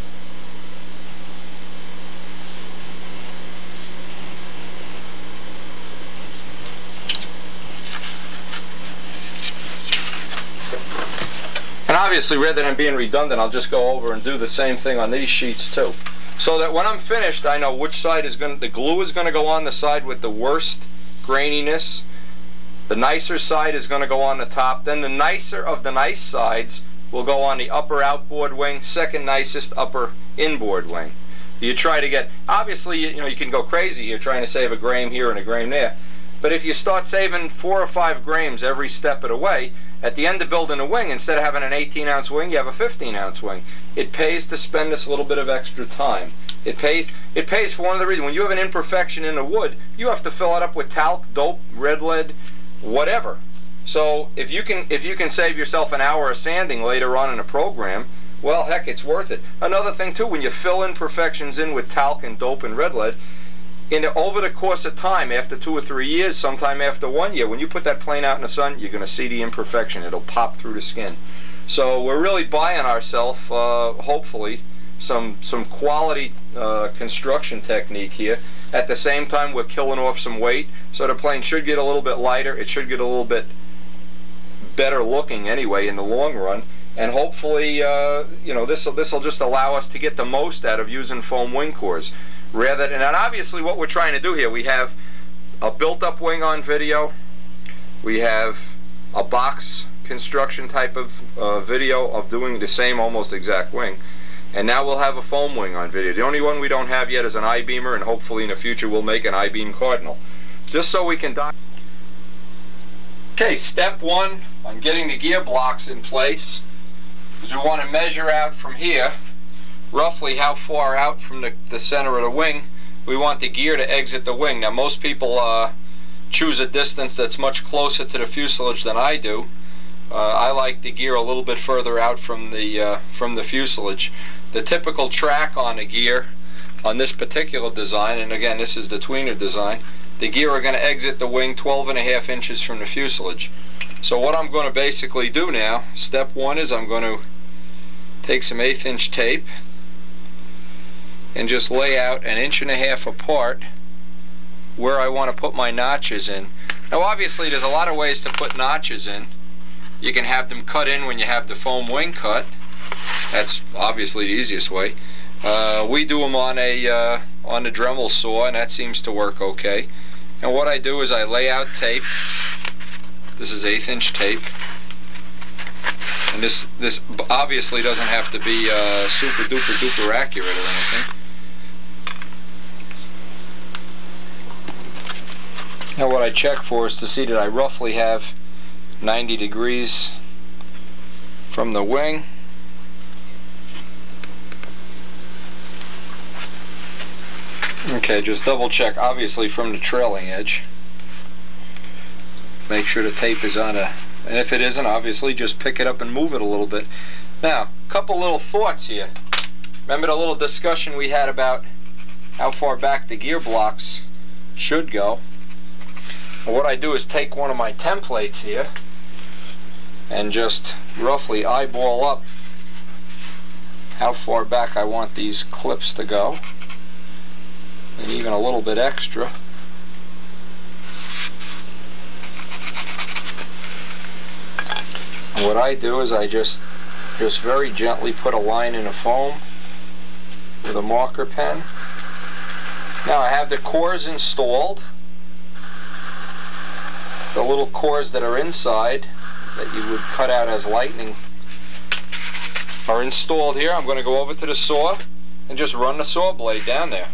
And obviously, rather than being redundant, I'll just go over and do the same thing on these sheets too. So that when I'm finished, I know which side is going to, the glue is going to go on the side with the worst graininess. The nicer side is going to go on the top. Then the nicer of the nice sides will go on the upper outboard wing, second nicest upper inboard wing. You try to get, obviously, you know, you can go crazy. You're trying to save a grain here and a grain there. But if you start saving 4 or 5 grains every step of the way, at the end of building a wing, instead of having an 18-ounce wing, you have a 15-ounce wing. It pays to spend this little bit of extra time. It pays for one of the reasons. When you have an imperfection in the wood, you have to fill it up with talc, dope, red lead, whatever. So if you can save yourself an hour of sanding later on in a program, well, heck, it's worth it. Another thing too, when you fill imperfections in with talc and dope and red lead, over the course of time, after 2 or 3 years, sometime after 1 year, when you put that plane out in the sun, you're going to see the imperfection. It'll pop through the skin. So we're really buying ourselves, hopefully, some quality construction technique here. At the same time, we're killing off some weight, so the plane should get a little bit lighter. It should get a little bit better looking anyway in the long run. And hopefully, you know, this will just allow us to get the most out of using foam wing cores. Rather than, and obviously what we're trying to do here, we have a built-up wing on video, we have a box construction type of video of doing the same almost exact wing, And now we'll have a foam wing on video. The only one we don't have yet is an I-beamer, and hopefully in the future we'll make an I-beam Cardinal. Just so we can Okay, step one on getting the gear blocks in place is we want to measure out from here roughly how far out from the center of the wing we want the gear to exit the wing. Now most people choose a distance that's much closer to the fuselage than I do. I like the gear a little bit further out from the fuselage. The typical track on a gear on this particular design, and again this is the tweener design, the gear are going to exit the wing 12.5 inches from the fuselage. So what I'm going to basically do now, step one is I'm going to take some 1/8 inch tape and just lay out 1.5 inches apart where I want to put my notches in. Now obviously there's a lot of ways to put notches in. You can have them cut in when you have the foam wing cut. That's obviously the easiest way. We do them on the Dremel saw, and that seems to work okay. And what I do is I lay out tape. This is 1/8 inch tape, and this obviously doesn't have to be super duper duper accurate or anything. Now what I check for is to see that I roughly have 90 degrees from the wing. Okay, just double check, obviously from the trailing edge. Make sure the tape is on and if it isn't, obviously just pick it up and move it a little bit. Now, a couple little thoughts here. Remember the little discussion we had about how far back the gear blocks should go? Well, what I do is take one of my templates here and just roughly eyeball up how far back I want these clips to go, and even a little bit extra. And what I do is I just very gently put a line in the foam with a marker pen. Now I have the cores installed. The little cores that are inside that you would cut out as lightning are installed here. I'm going to go over to the saw and just run the saw blade down there.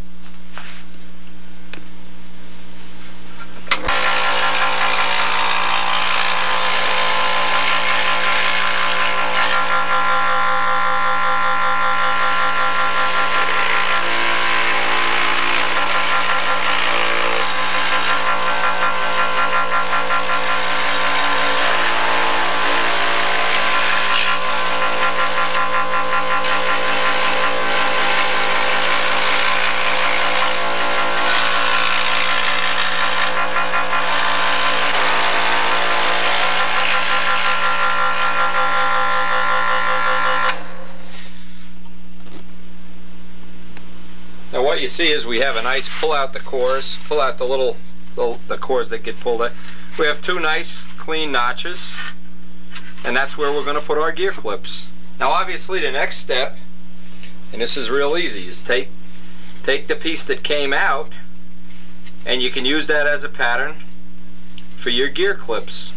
Now what you see is we have a nice pull out the cores, pull out the cores that get pulled out. We have two nice clean notches, and that's where we're going to put our gear clips. Now obviously the next step, and this is real easy, is take the piece that came out, and you can use that as a pattern for your gear clips.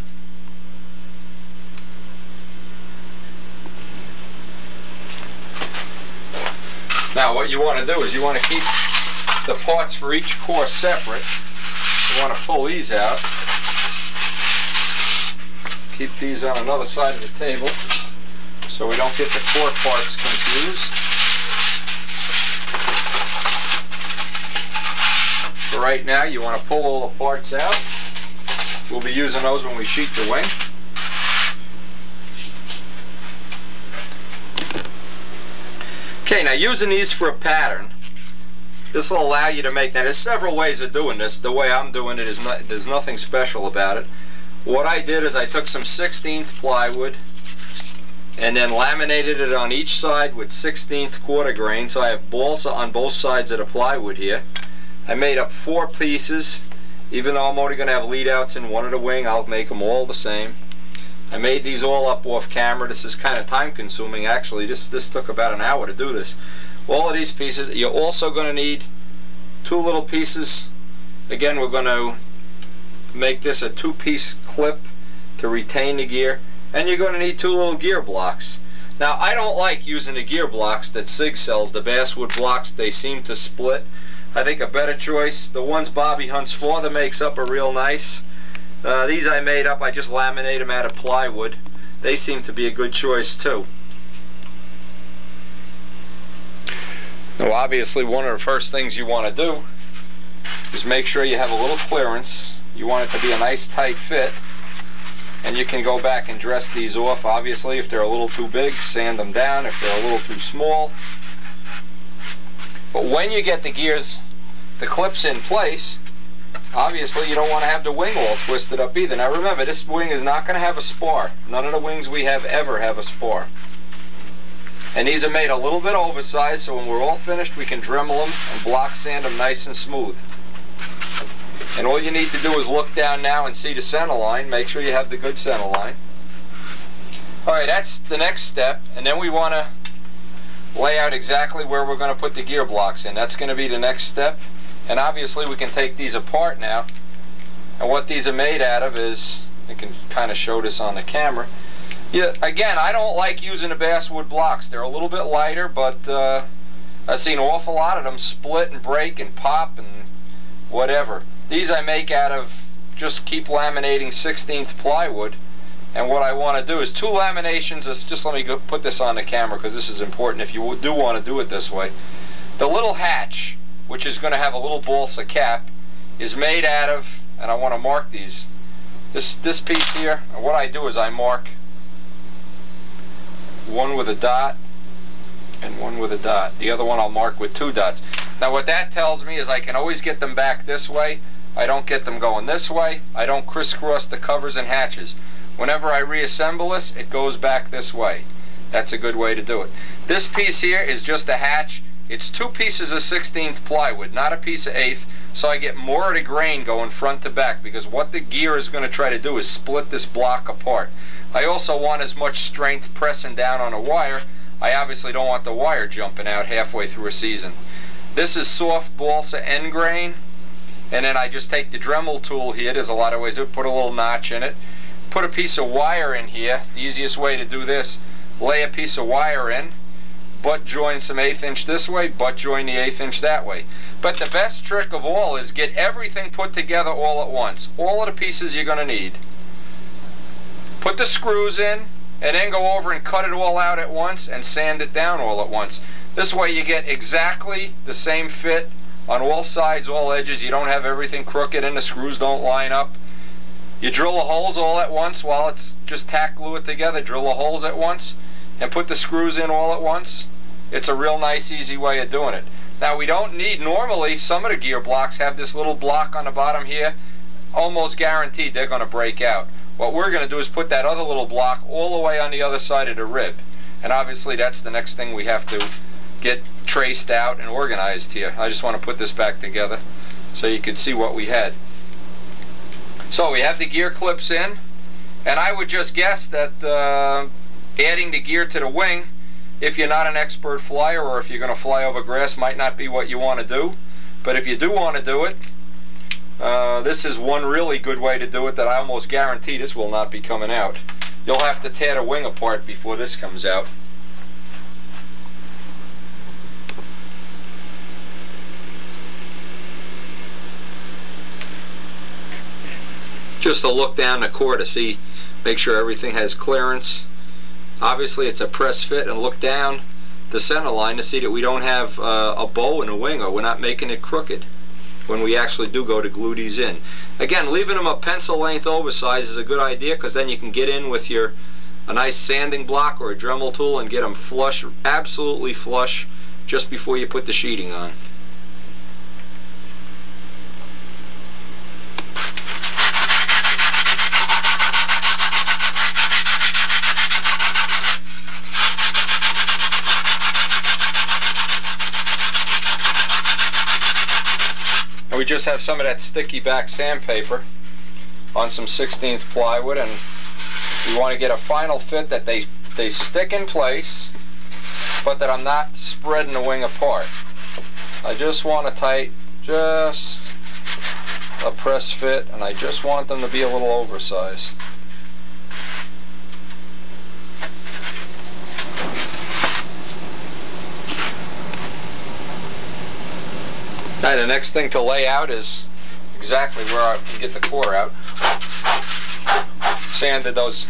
Now what you want to do is you want to keep the parts for each core separate. You want to pull these out. Keep these on another side of the table so we don't get the core parts confused. For right now you want to pull all the parts out. We'll be using those when we sheet the wing. Okay, now using these for a pattern, this will allow you to make, now there's several ways of doing this. The way I'm doing it is there's nothing special about it. What I did is I took some 1/16 plywood and then laminated it on each side with 1/16 quarter grain, so I have balsa on both sides of the plywood here. I made up 4 pieces. Even though I'm only going to have lead outs in one of the wing, I'll make them all the same. I made these all up off camera. This is kind of time consuming actually. This took about an hour to do this. All of these pieces, you're also going to need 2 little pieces. Again, we're going to make this a 2-piece clip to retain the gear, and you're going to need 2 little gear blocks. Now, I don't like using the gear blocks that SIG sells, the basswood blocks. They seem to split. I think a better choice, the ones Bobby Hunt's father makes up are real nice. These I made up, I just laminate them out of plywood. They seem to be a good choice too. Now obviously one of the first things you want to do is make sure you have a little clearance. You want it to be a nice tight fit, and you can go back and dress these off. Obviously if they're a little too big, sand them down. If they're a little too small. But when you get the gears, the clips in place, obviously you don't want to have the wing all twisted up either. Now remember, this wing is not going to have a spar. None of the wings we have ever have a spar. And these are made a little bit oversized, so when we're all finished we can Dremel them and block sand them nice and smooth. And all you need to do is look down now and see the center line. Make sure you have the good center line. Alright, that's the next step, and then we want to lay out exactly where we're going to put the gear blocks in. That's going to be the next step. And obviously we can take these apart now, and what these are made out of is, you can kind of show this on the camera. Yeah, again, I don't like using the basswood blocks. They're a little bit lighter, but I've seen an awful lot of them split and break and pop and whatever. These I make out of, just keep laminating 16th plywood, and what I want to do is 2 laminations. Just let me go put this on the camera because this is important if you do want to do it this way. The little hatch, which is going to have a little balsa cap, is made out of, and I want to mark these, this piece here. And what I do is I mark one with a dot and one with a dot. The other one I'll mark with 2 dots. Now what that tells me is I can always get them back this way. I don't get them going this way. I don't crisscross the covers and hatches. Whenever I reassemble this, it goes back this way. That's a good way to do it. This piece here is just a hatch. It's 2 pieces of 16th plywood, not a piece of 1/8, so I get more of the grain going front to back, because what the gear is going to try to do is split this block apart. I also want as much strength pressing down on a wire. I obviously don't want the wire jumping out halfway through a season. This is soft balsa end grain, and then I just take the Dremel tool here. There's a lot of ways to put a little notch in it. Put a piece of wire in here. The easiest way to do this, lay a piece of wire in, butt join some 1/8 inch this way, butt join the 1/8 inch that way. But the best trick of all is get everything put together all at once. All of the pieces you're going to need. Put the screws in, and then go over and cut it all out at once and sand it down all at once. This way you get exactly the same fit on all sides, all edges. You don't have everything crooked and the screws don't line up. You drill the holes all at once while it's just tack glue it together. Drill the holes at once and put the screws in all at once. It's a real nice, easy way of doing it. Now we don't need, normally some of the gear blocks have this little block on the bottom here. Almost guaranteed they're going to break out. What we're going to do is put that other little block all the way on the other side of the rib. And obviously that's the next thing we have to get traced out and organized here. I just want to put this back together so you can see what we had. So we have the gear clips in, and I would just guess that adding the gear to the wing, if you're not an expert flyer or if you're going to fly over grass, might not be what you want to do. But if you do want to do it, this is one really good way to do it that I almost guarantee this will not be coming out. You'll have to tear the wing apart before this comes out. Just a look down the core to see, make sure everything has clearance. Obviously it's a press fit, and look down the center line to see that we don't have a bow in the wing, or we're not making it crooked when we actually do go to glue these in. Again, leaving them a pencil length oversize is a good idea, because then you can get in with a nice sanding block or a Dremel tool and get them flush, absolutely flush, just before you put the sheeting on. And we just have some of that sticky back sandpaper on some 16th plywood, and we want to get a final fit that they stick in place, but that I'm not spreading the wing apart. I just want a tight, just a press fit, and I just want them to be a little oversized. Alright, the next thing to lay out is exactly where I can get the core out. Sanded those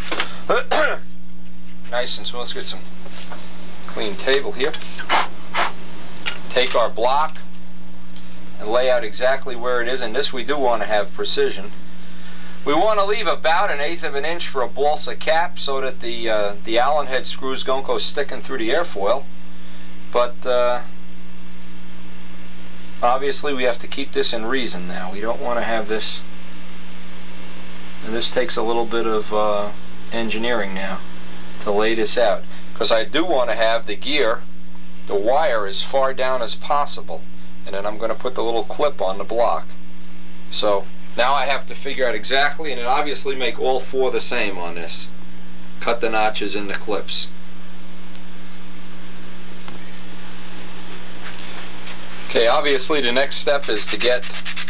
nice and smooth. Let's get some clean table here. Take our block and lay out exactly where it is, and this we do want to have precision. We want to leave about 1/8 of an inch for a balsa cap so that the Allen head screws don't go sticking through the airfoil. But obviously we have to keep this in reason now. We don't want to have this, and this takes a little bit of engineering now to lay this out, because I do want to have the gear, the wire, as far down as possible, and then I'm going to put the little clip on the block. So now I have to figure out exactly, and then obviously make all four the same on this. Cut the notches in the clips. Okay, obviously the next step is to get,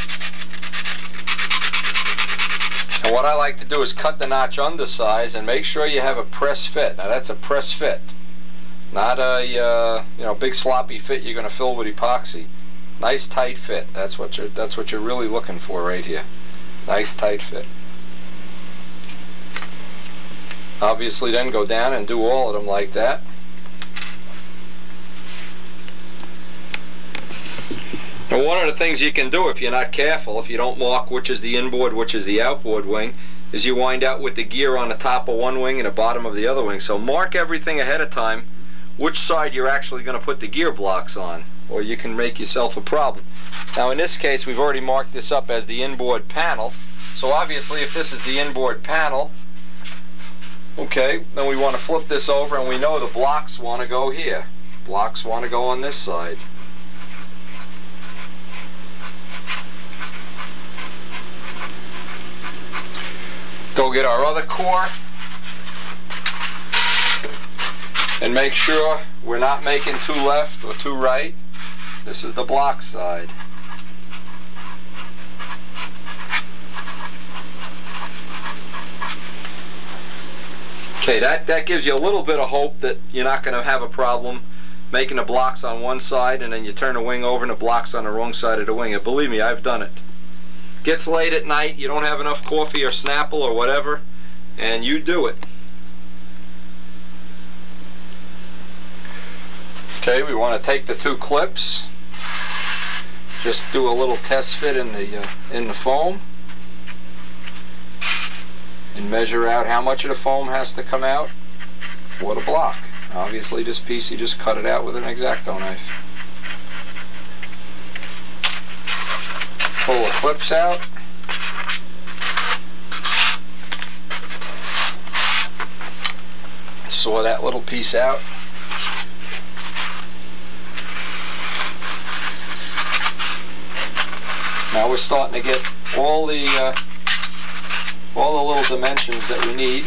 and what I like to do is cut the notch undersize and make sure you have a press fit. Now that's a press fit, not a you know, big sloppy fit you're going to fill with epoxy. Nice tight fit. That's what you're really looking for right here. Nice tight fit. Obviously then go down and do all of them like that. Now one of the things you can do if you're not careful, if you don't mark which is the inboard, which is the outboard wing, is you wind out with the gear on the top of one wing and the bottom of the other wing. So mark everything ahead of time which side you're actually going to put the gear blocks on, or you can make yourself a problem. Now in this case we've already marked this up as the inboard panel, so obviously if this is the inboard panel, okay, then we want to flip this over, and we know the blocks want to go here. Blocks want to go on this side. Go get our other core and make sure we're not making too left or too right. This is the block side. Okay, that gives you a little bit of hope that you're not going to have a problem making the blocks on one side and then you turn the wing over and the blocks on the wrong side of the wing. And believe me, I've done it. Gets late at night, you don't have enough coffee or Snapple or whatever, and you do it. Okay, we want to take the two clips, just do a little test fit in the foam, and measure out how much of the foam has to come out for the block. Obviously this piece you just cut it out with an X-Acto knife. Pull the clips out. Saw that little piece out. Now we're starting to get all the little dimensions that we need.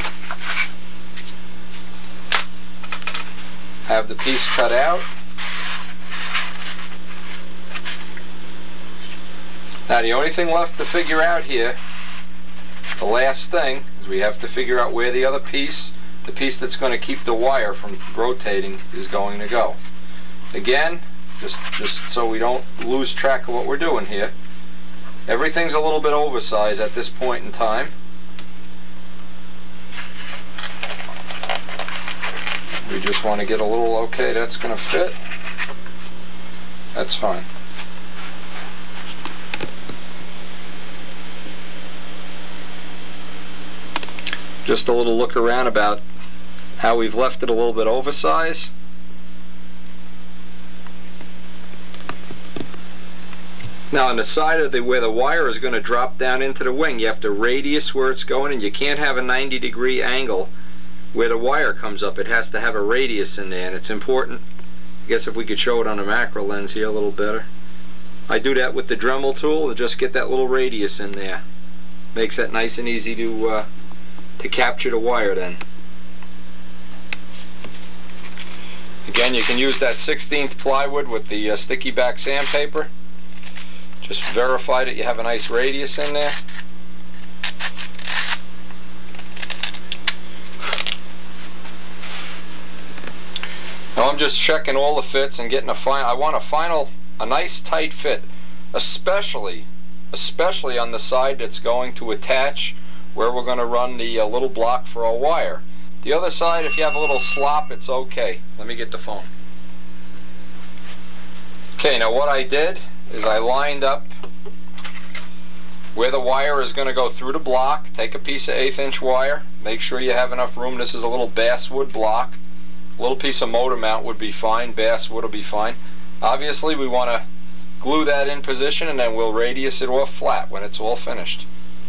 Have the piece cut out. Now the only thing left to figure out here, the last thing, is we have to figure out where the other piece, the piece that's going to keep the wire from rotating, is going to go. Again, just so we don't lose track of what we're doing here, everything's a little bit oversized at this point in time. We just want to get a little, okay, that's going to fit. That's fine. Just a little look around about how we've left it a little bit oversized. Now on the side of where the wire is going to drop down into the wing, you have to radius where it's going, and you can't have a 90-degree angle where the wire comes up. It has to have a radius in there, and it's important. I guess if we could show it on a macro lens here a little better. I do that with the Dremel tool to just get that little radius in there. Makes that nice and easy to capture the wire then. Again, you can use that 16th plywood with the sticky back sandpaper. Just verify that you have a nice radius in there. Now I'm just checking all the fits and getting a final. I want a nice tight fit. especially on the side that's going to attach where we're going to run the little block for our wire. The other side, if you have a little slop, it's okay. Let me get the phone. Okay, now what I did is I lined up where the wire is going to go through the block. Take a piece of 1/8 inch wire. Make sure you have enough room. This is a little basswood block. A little piece of motor mount would be fine. Basswood will be fine. Obviously, we want to glue that in position, and then we'll radius it off flat when it's all finished.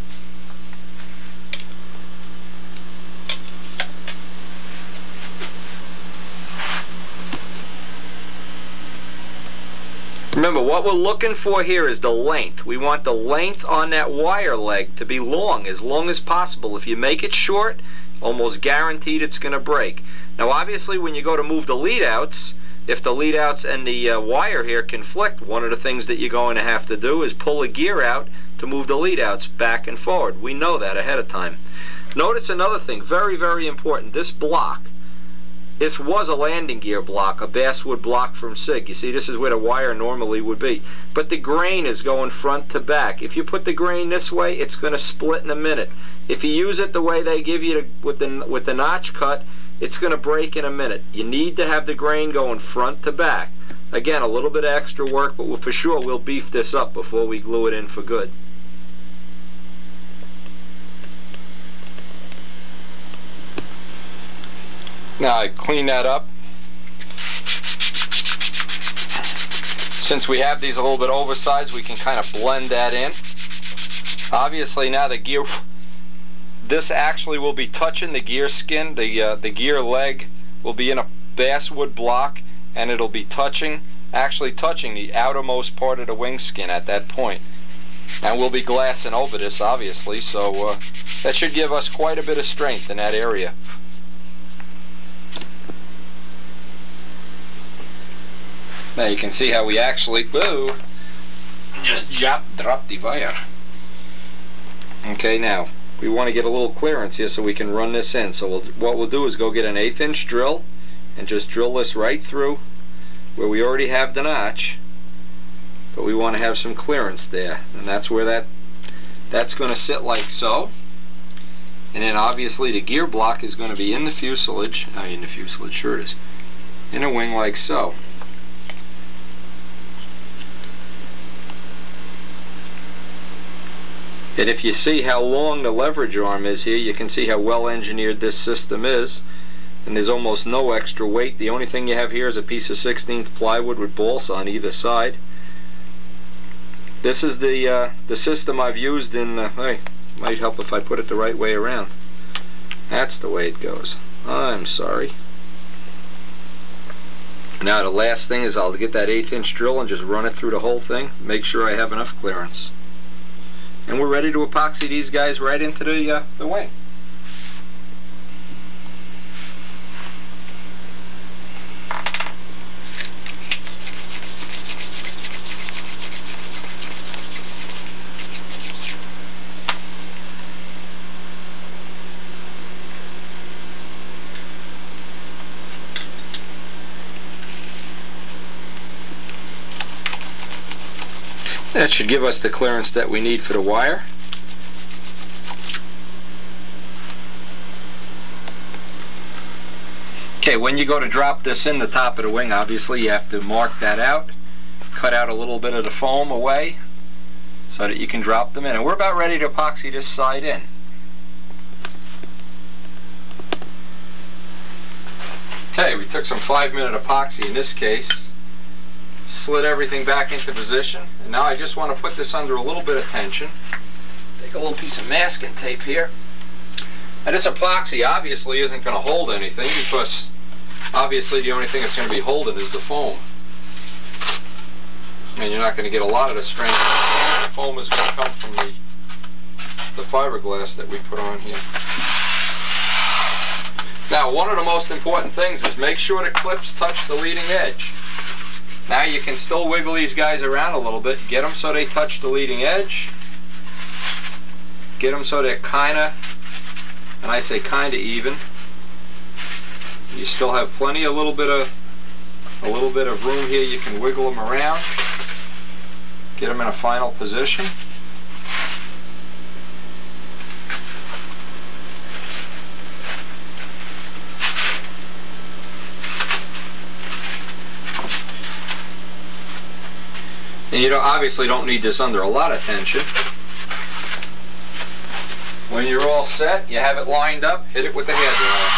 Remember, what we're looking for here is the length. We want the length on that wire leg to be long as possible. If you make it short, almost guaranteed it's going to break. Now obviously when you go to move the lead outs, if the lead outs and the wire here conflict, one of the things that you're going to have to do is pull a gear out to move the lead outs back and forward. We know that ahead of time. Notice another thing, very, very important. This block, it was a landing gear block, a basswood block from SIG. You see, this is where the wire normally would be. But the grain is going front to back. If you put the grain this way, it's going to split in a minute. If you use it the way they give you with the notch cut, it's going to break in a minute. You need to have the grain going front to back. Again, a little bit of extra work, but for sure we'll beef this up before we glue it in for good. Now I clean that up. Since we have these a little bit oversized, we can kind of blend that in. Obviously now the gear, this actually will be touching the gear skin. The gear leg will be in a basswood block, and it'll be actually touching the outermost part of the wing skin at that point. And we'll be glassing over this obviously, so that should give us quite a bit of strength in that area. Now you can see how we actually just drop the wire. Okay, now we want to get a little clearance here so we can run this in. So what we'll do is go get an 1/8 inch drill and just drill this right through where we already have the notch, but we want to have some clearance there, and that's where that's going to sit like so. And then obviously the gear block is going to be in the fuselage. Sure it is. In a wing like so. And if you see how long the leverage arm is here, you can see how well engineered this system is. And there's almost no extra weight. The only thing you have here is a piece of 16th plywood with bolts on either side. This is the system I've used in, hey, might help if I put it the right way around. That's the way it goes. I'm sorry. Now the last thing is I'll get that 1/8 inch drill and just run it through the whole thing. Make sure I have enough clearance. And we're ready to epoxy these guys right into the wing. That should give us the clearance that we need for the wire. Okay, when you go to drop this in the top of the wing, obviously you have to mark that out, cut out a little bit of the foam away so that you can drop them in. And we're about ready to epoxy this side in. Okay, we took some 5-minute epoxy in this case, slid everything back into position, and now I just want to put this under a little bit of tension. Take a little piece of masking tape here. Now this epoxy obviously isn't going to hold anything, because obviously the only thing it's going to be holding is the foam. And you're not going to get a lot of the strength. The foam is going to come from the fiberglass that we put on here. Now one of the most important things is make sure the clips touch the leading edge. Now you can still wiggle these guys around a little bit, get them so they touch the leading edge, get them so they're kinda, and I say kinda even. You still have plenty, a little bit of room here. You can wiggle them around. Get them in a final position. And you obviously don't need this under a lot of tension. When you're all set, you have it lined up, hit it with the head roller.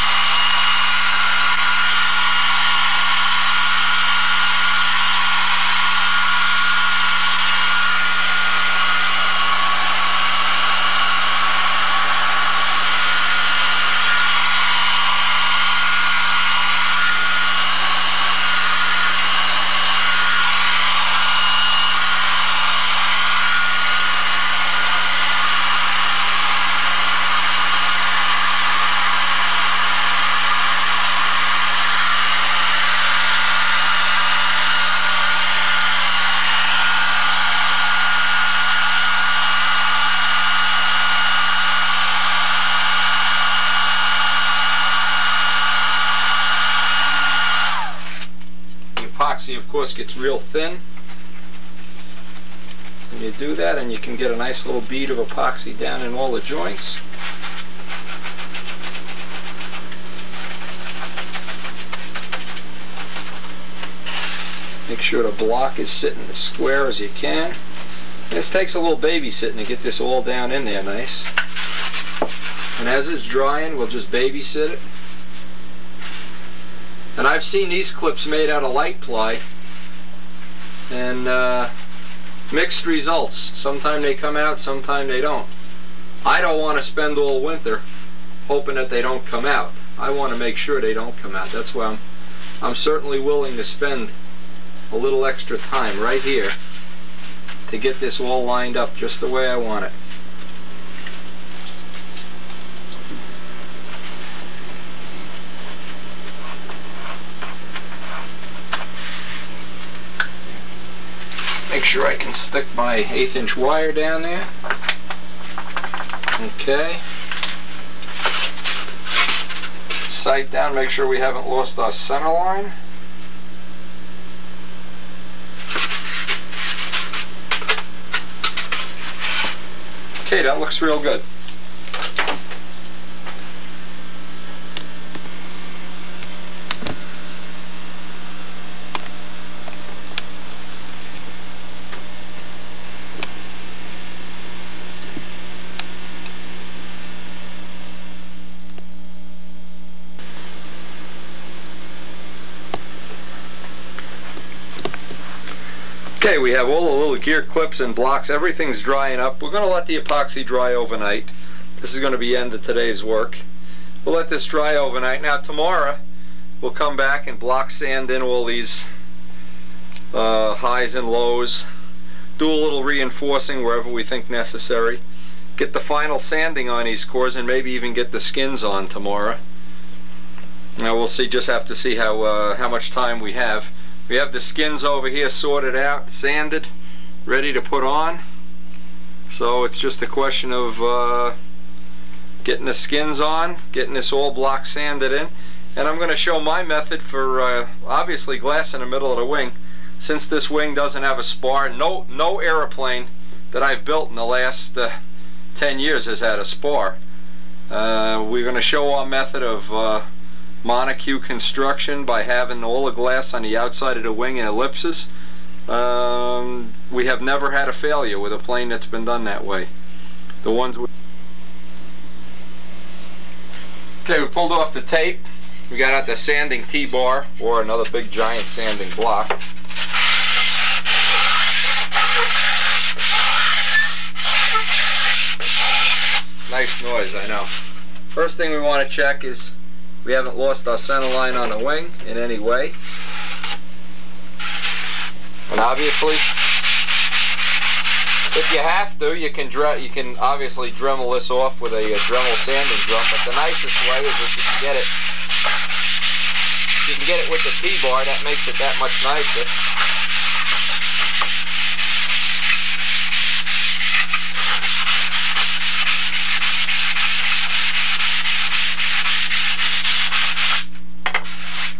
Epoxy, of course, gets real thin when you do that, and you can get a nice little bead of epoxy down in all the joints. Make sure the block is sitting as square as you can. This takes a little babysitting to get this all down in there nice. And as it's drying, we'll just babysit it. And I've seen these clips made out of light ply, and mixed results. Sometimes they come out, sometimes they don't. I don't want to spend all winter hoping that they don't come out. I want to make sure they don't come out. That's why I'm certainly willing to spend a little extra time right here to get this all lined up just the way I want it. Make sure I can stick my 1/8" wire down there. Okay. Sight down, make sure we haven't lost our center line. Okay, that looks real good. Okay, we have all the little gear clips and blocks. Everything's drying up. We're going to let the epoxy dry overnight. This is going to be the end of today's work. We'll let this dry overnight. Now tomorrow we'll come back and block sand in all these highs and lows. Do a little reinforcing wherever we think necessary. Get the final sanding on these cores and maybe even get the skins on tomorrow. Now we'll see. Just have to see how much time we have. We have the skins over here sorted out, sanded, ready to put on. So it's just a question of getting the skins on, getting this all block sanded in. And I'm going to show my method for obviously glass in the middle of the wing. Since this wing doesn't have a spar, no airplane that I've built in the last 10 years has had a spar. We're going to show our method of monocue construction by having all the glass on the outside of the wing in ellipses. We have never had a failure with a plane that's been done that way. The ones okay, we pulled off the tape. We got out the sanding T-bar, or another big giant sanding block. Nice noise, I know. First thing we want to check is we haven't lost our center line on the wing in any way. And obviously, if you have to, you can obviously Dremel this off with a Dremel sanding drum. But the nicest way is if you can get it with the T-bar. That makes it that much nicer.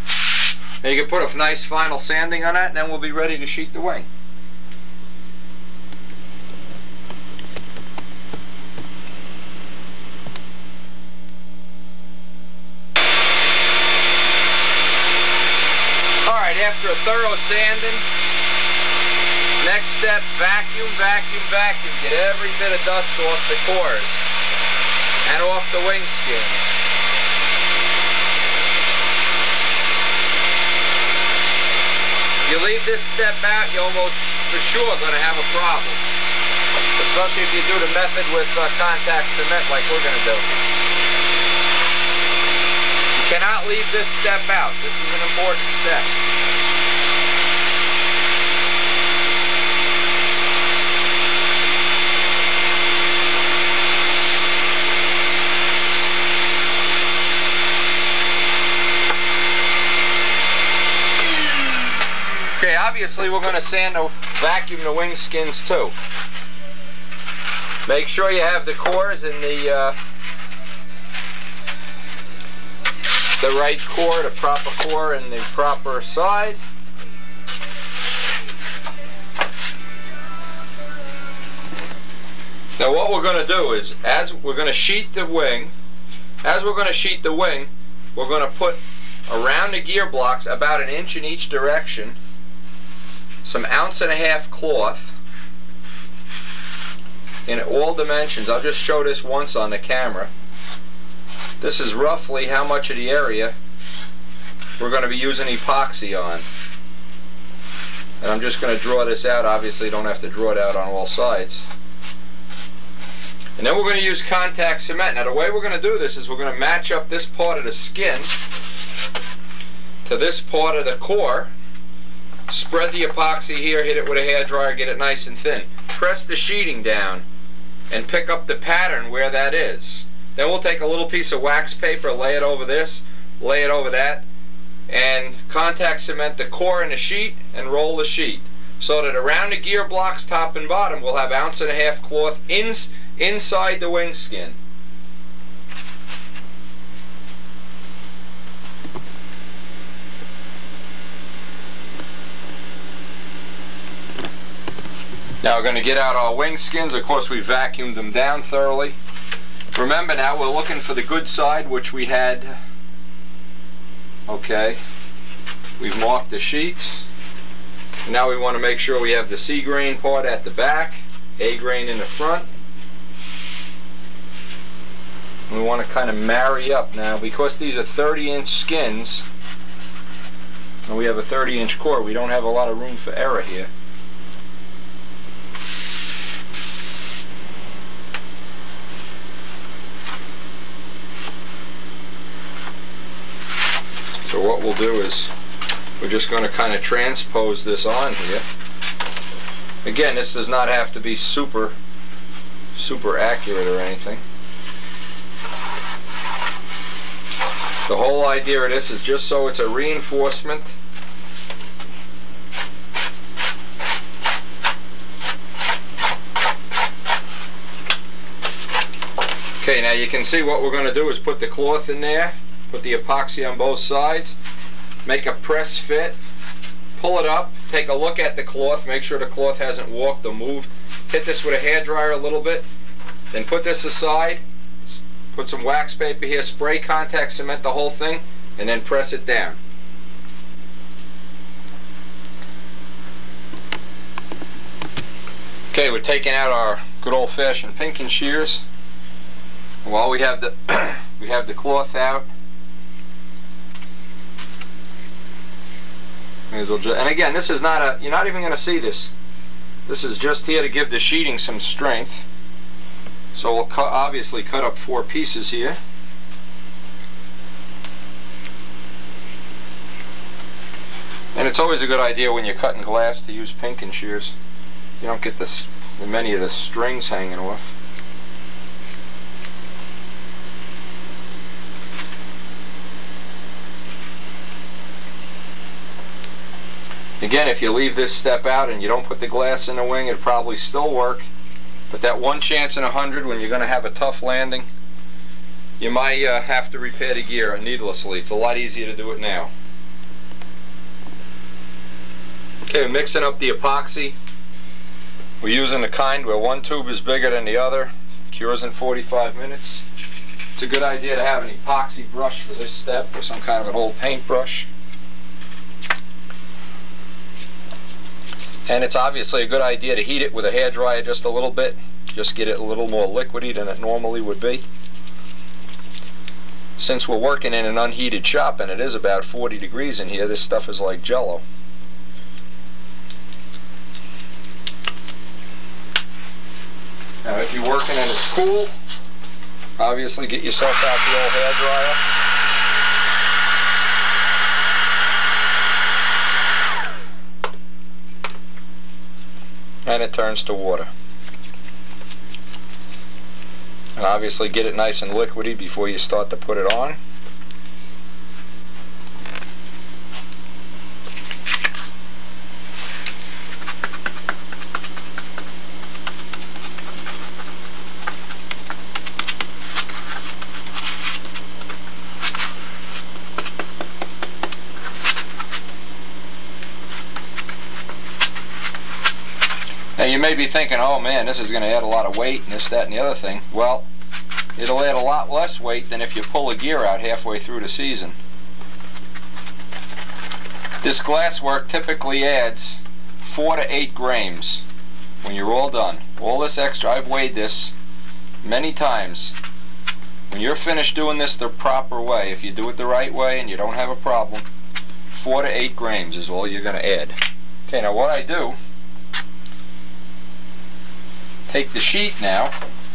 And you can put a nice final sanding on that, and then we'll be ready to sheet the wing. after a thorough sanding, next step, vacuum, vacuum, vacuum. Get every bit of dust off the cores and off the wing skins. If you leave this step out, you're almost for sure going to have a problem. Especially if you do the method with contact cement like we're going to do. You cannot leave this step out. This is an important step. Okay, obviously we're going to vacuum the wing skins too. Make sure you have the cores in the right core, the proper core in the proper side. Now what we're going to do is, as we're going to sheet the wing, we're going to put around the gear blocks about 1 inch in each direction some 1.5 ounce cloth in all dimensions. I'll just show this once on the camera. This is roughly how much of the area we're going to be using epoxy on. And I'm just going to draw this out. Obviously you don't have to draw it out on all sides. And then we're going to use contact cement. Now the way we're going to do this is we're going to match up this part of the skin to this part of the core. Spread the epoxy here, hit it with a hairdryer, get it nice and thin. Press the sheeting down and pick up the pattern where that is. Then we'll take a little piece of wax paper, lay it over this, lay it over that, and contact cement the core in the sheet and roll the sheet. So that around the gear blocks top and bottom we'll have 1.5 ounce cloth inside the wing skin. Now we're going to get out our wing skins. Of course we vacuumed them down thoroughly. Remember now we're looking for the good side, which we had. Okay, we've marked the sheets. And now we want to make sure we have the C grain part at the back, A grain in the front. And we want to kind of marry up now, because these are 30-inch skins and we have a 30-inch core. We don't have a lot of room for error here. So what we'll do is we're just going to kind of transpose this on here. Again, this does not have to be super accurate or anything. The whole idea of this is just so it's a reinforcement. Okay, now you can see what we're going to do is put the cloth in there. Put the epoxy on both sides, make a press fit, pull it up, take a look at the cloth, make sure the cloth hasn't walked or moved. Hit this with a hairdryer a little bit, then put this aside, put some wax paper here, spray contact cement the whole thing, and then press it down. Okay, we're taking out our good old-fashioned pinking shears. While we have the we have the cloth out. And again, this is not a, you're not even going to see this. This is just here to give the sheeting some strength. So we'll obviously cut up 4 pieces here. And it's always a good idea when you're cutting glass to use pinking shears. You don't get many of the strings hanging off. Again, if you leave this step out and you don't put the glass in the wing, it'll probably still work. But that 1 chance in 100 when you're going to have a tough landing, you might have to repair the gear needlessly. It's a lot easier to do it now. Okay, we're mixing up the epoxy. We're using the kind where one tube is bigger than the other. Cures in 45 minutes. It's a good idea to have an epoxy brush for this step, or some kind of an old paintbrush. And it's obviously a good idea to heat it with a hairdryer just a little bit. Just get it a little more liquidy than it normally would be. Since we're working in an unheated shop and it is about 40 degrees in here, this stuff is like jello. Now if you're working and it's cool, obviously get yourself out the old hairdryer. And it turns to water. And obviously get it nice and liquidy before you start to put it on. Now you may be thinking, oh man, this is going to add a lot of weight and this, that, and the other thing. Well, it'll add a lot less weight than if you pull a gear out halfway through the season. This glass work typically adds 4 to 8 grams when you're all done. All this extra, I've weighed this many times. When you're finished doing this the proper way, if you do it the right way and you don't have a problem, 4 to 8 grams is all you're going to add. Okay, now what I do, take the sheet now,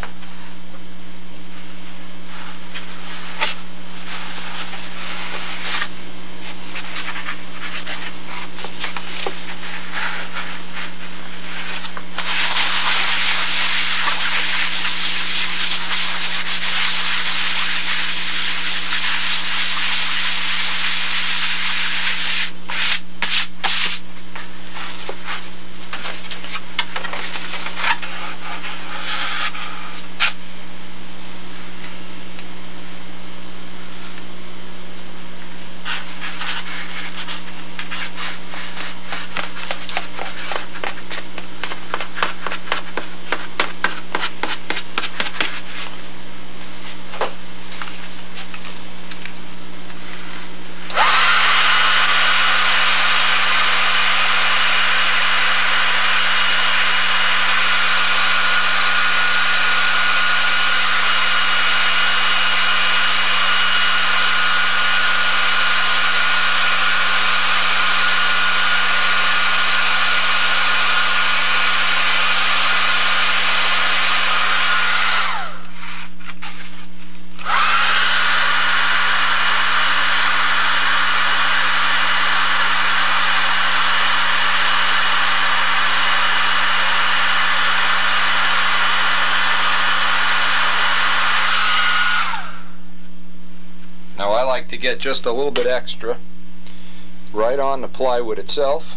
to get just a little bit extra right on the plywood itself.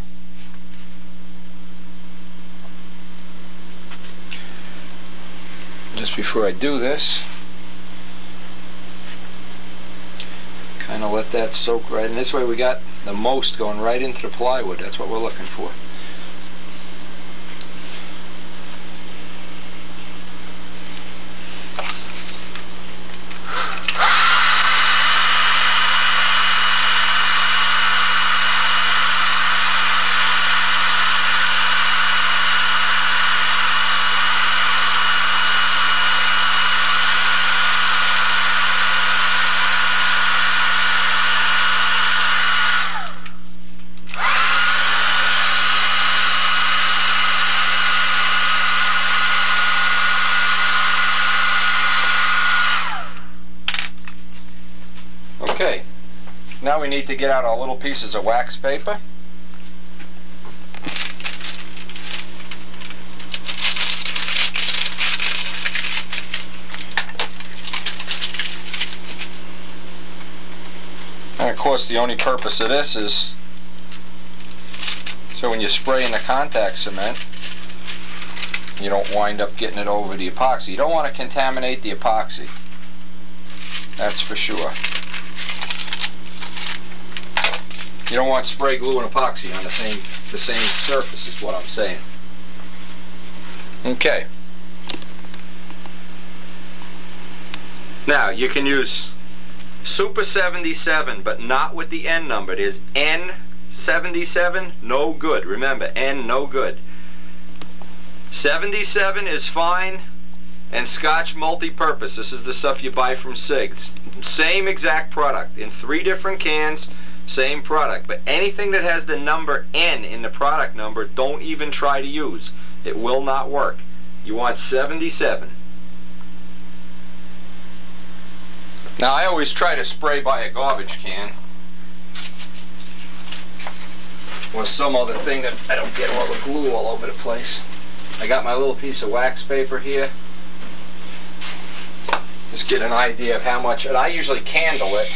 Just before I do this, kind of let that soak right in. This way we got the most going right into the plywood. That's what we're looking for. Okay, now we need to get out our little pieces of wax paper. And of course the only purpose of this is so when you spray in the contact cement, you don't wind up getting it over the epoxy. You don't want to contaminate the epoxy, that's for sure. You don't want spray glue and epoxy on the same surface is what I'm saying. Okay. Now you can use Super 77, but not with the N number. There's N 77, no good. Remember, N, no good. 77 is fine, and Scotch multi-purpose. This is the stuff you buy from Sig's. Same exact product in 3 different cans, same product. But anything that has the number N in the product number, don't even try to use. It will not work. You want 77. Now I always try to spray by a garbage can, or some other thing that I don't get all the glue all over the place. I got my little piece of wax paper here. Just get an idea of how much, and I usually candle it.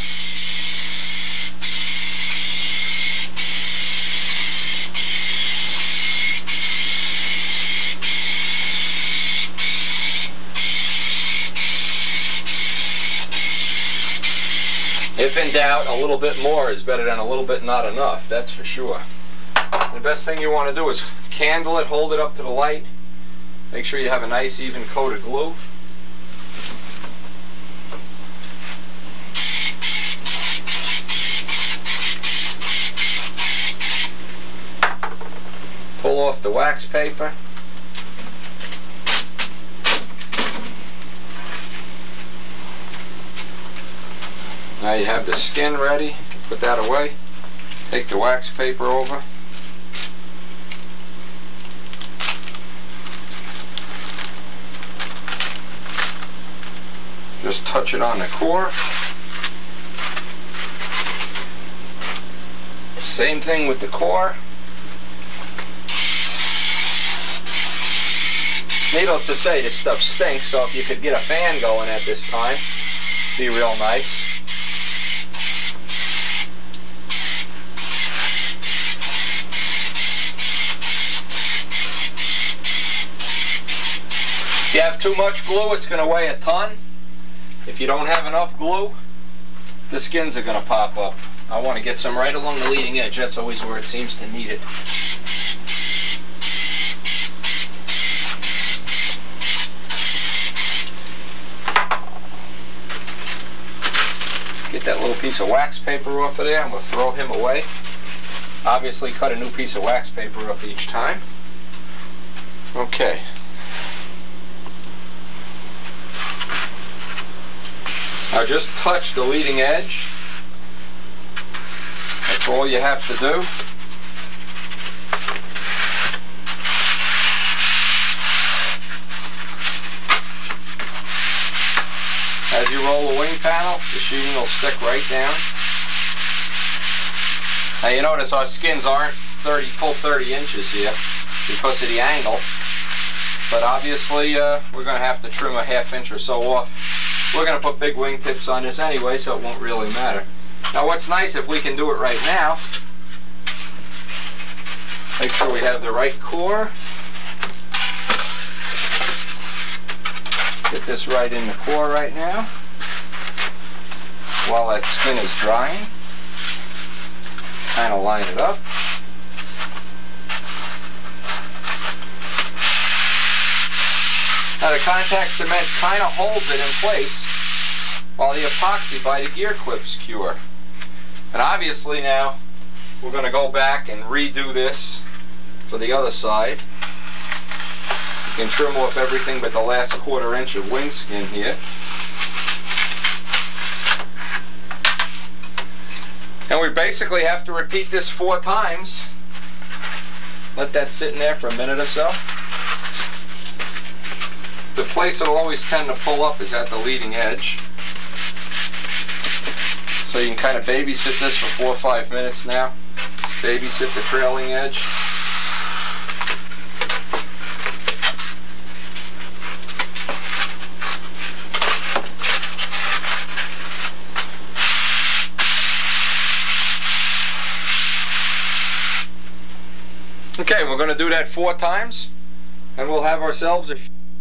If in doubt, a little bit more is better than a little bit not enough, that's for sure. The best thing you want to do is candle it, hold it up to the light. Make sure you have a nice even coat of glue. Pull off the wax paper. Now you have the skin ready. You can put that away. Take the wax paper over. Just touch it on the core. Same thing with the core. Needless to say, this stuff stinks, so if you could get a fan going at this time, it'd be real nice. If you have too much glue, it's going to weigh a ton. If you don't have enough glue, the skins are going to pop up. I want to get some right along the leading edge. That's always where it seems to need it. Get that little piece of wax paper off of there, and we'll throw him away. Obviously cut a new piece of wax paper up each time. Okay. Now just touch the leading edge. That's all you have to do. As you roll the wing panel, the sheeting will stick right down. Now you notice our skins aren't full 30 inches here because of the angle. But obviously we're going to have to trim a ½ inch or so off. We're going to put big wing tips on this anyway, so it won't really matter. Now what's nice, if we can do it right now, make sure we have the right core. Get this right in the core right now while that skin is drying. Kind of line it up. Now the contact cement kind of holds it in place while the epoxy by the gear clips cure. And obviously now we're going to go back and redo this for the other side. You can trim off everything but the last ½ inch of wing skin here. And we basically have to repeat this 4 times. Let that sit in there for a minute or so. The place it'll always tend to pull up is at the leading edge. So you can kind of babysit this for 4 or 5 minutes now. Babysit the trailing edge. Okay, we're going to do that 4 times, and we'll have ourselves a...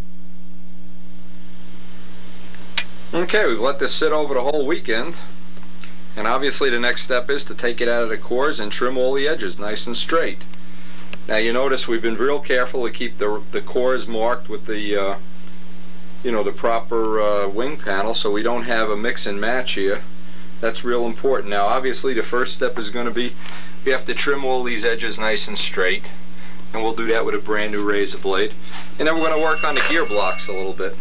Okay, we've let this sit over the whole weekend, and obviously the next step is to take it out of the cores and trim all the edges nice and straight. Now you notice we've been real careful to keep the cores marked with the you know, the proper wing panel, so we don't have a mix and match here. That's real important. Now obviously the first step is going to be we have to trim all these edges nice and straight, and we'll do that with a brand new razor blade. And then we're going to work on the gear blocks a little bit.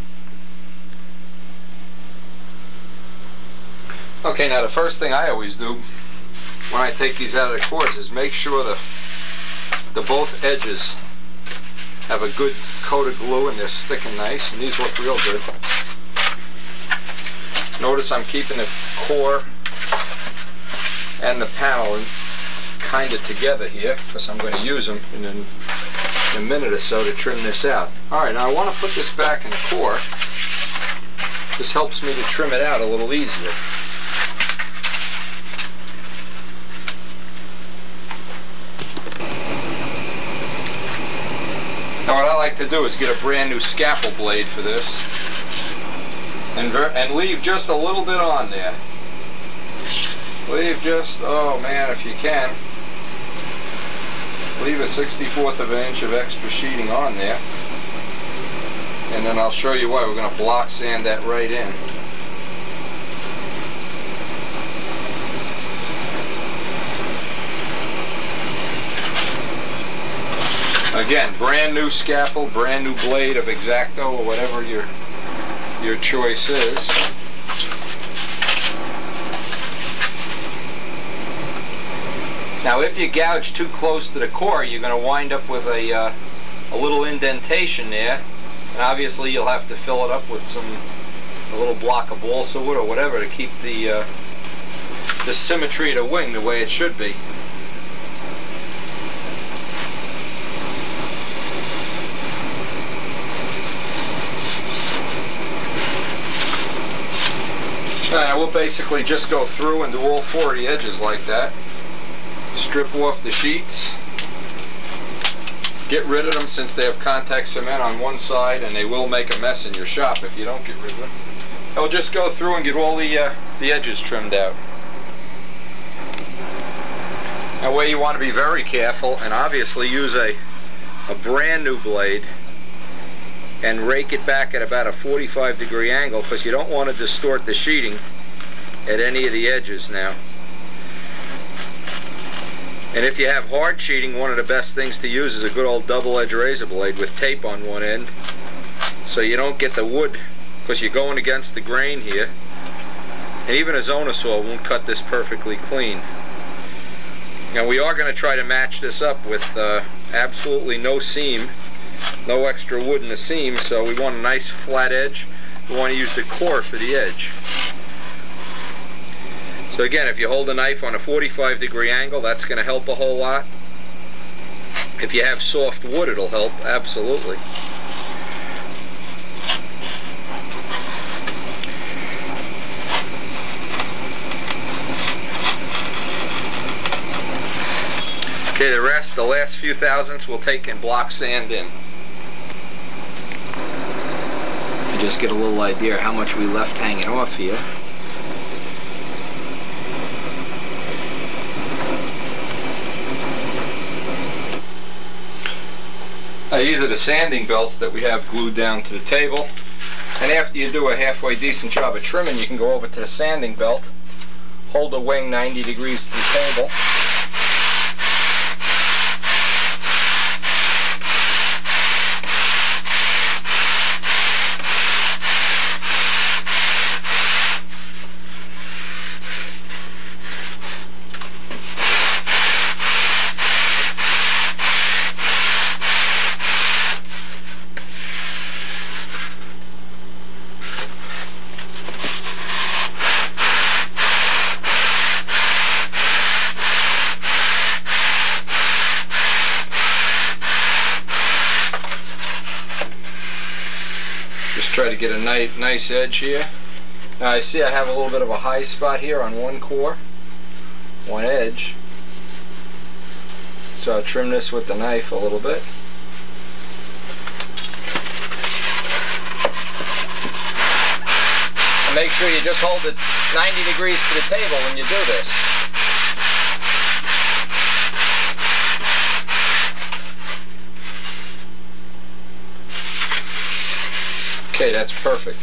Okay, now the first thing I always do when I take these out of the cores is make sure the both edges have a good coat of glue and they're sticking nice, and these look real good. Notice I'm keeping the core and the panel kind of together here because I'm going to use them in a minute or so to trim this out. Alright, now I want to put this back in the core. This helps me to trim it out a little easier. Now what I like to do is get a brand new scalpel blade for this and leave just a little bit on there. Leave just, oh man, if you can, leave a 1/64 of an inch of extra sheeting on there, and then I'll show you why. We're going to block sand that right in. Again, brand new scalpel, brand new blade of X-Acto or whatever your choice is. Now if you gouge too close to the core, you're going to wind up with a little indentation there, and obviously you'll have to fill it up with a little block of balsa wood or whatever to keep the symmetry of the wing the way it should be. Now we'll basically just go through and do all 4 of the edges like that. Strip off the sheets. Get rid of them since they have contact cement on one side, and they will make a mess in your shop if you don't get rid of them. I'll just go through and get all the edges trimmed out. That way you want to be very careful and obviously use a brand new blade and rake it back at about a 45-degree angle, because you don't want to distort the sheeting at any of the edges now. And if you have hard sheeting, one of the best things to use is a good old double-edged razor blade with tape on one end, so you don't get the wood, because you're going against the grain here. And even a Zona saw won't cut this perfectly clean. Now we are going to try to match this up with absolutely no seam, no extra wood in the seam, so we want a nice flat edge. We want to use the core for the edge. So again, if you hold the knife on a 45-degree angle, that's going to help a whole lot. If you have soft wood, it'll help, absolutely. Okay, the rest, the last few thousandths, we'll take and block sand in. And just get a little idea how much we left hanging off here. Now, these are the sanding belts that we have glued down to the table. And after you do a halfway decent job of trimming, you can go over to the sanding belt, hold the wing 90 degrees to the table, try to get a nice edge here. Now I see I have a little bit of a high spot here on one core, one edge. So I'll trim this with the knife a little bit. And make sure you just hold it 90 degrees to the table when you do this. Okay, that's perfect.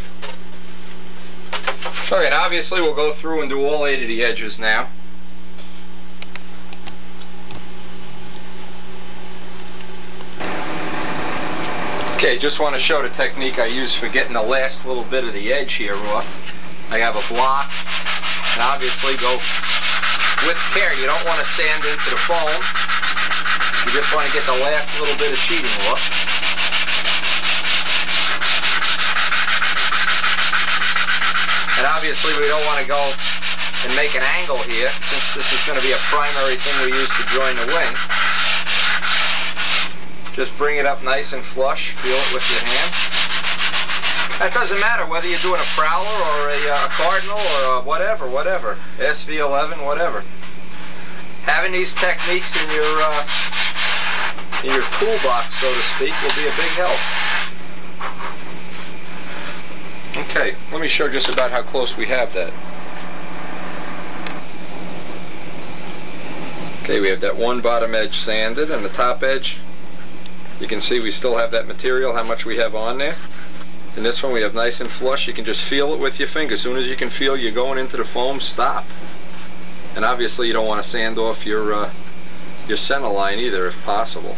Okay, and obviously we'll go through and do all 8 of the edges now. Okay, just want to show the technique I use for getting the last little bit of the edge here off. I have a block, and obviously go with care. You don't want to sand into the foam. You just want to get the last little bit of sheeting off. And obviously we don't want to go and make an angle here, since this is going to be a primary thing we use to join the wing. Just bring it up nice and flush, feel it with your hand. That doesn't matter whether you're doing a Prowler or a Cardinal or a whatever, SV11, whatever. Having these techniques in your toolbox, so to speak, will be a big help. Okay, let me show just about how close we have that. Okay, we have that one bottom edge sanded, and the top edge, you can see we still have that material, how much we have on there. And this one we have nice and flush. You can just feel it with your finger. As soon as you can feel you're going into the foam, stop. And obviously you don't want to sand off your center line either, if possible.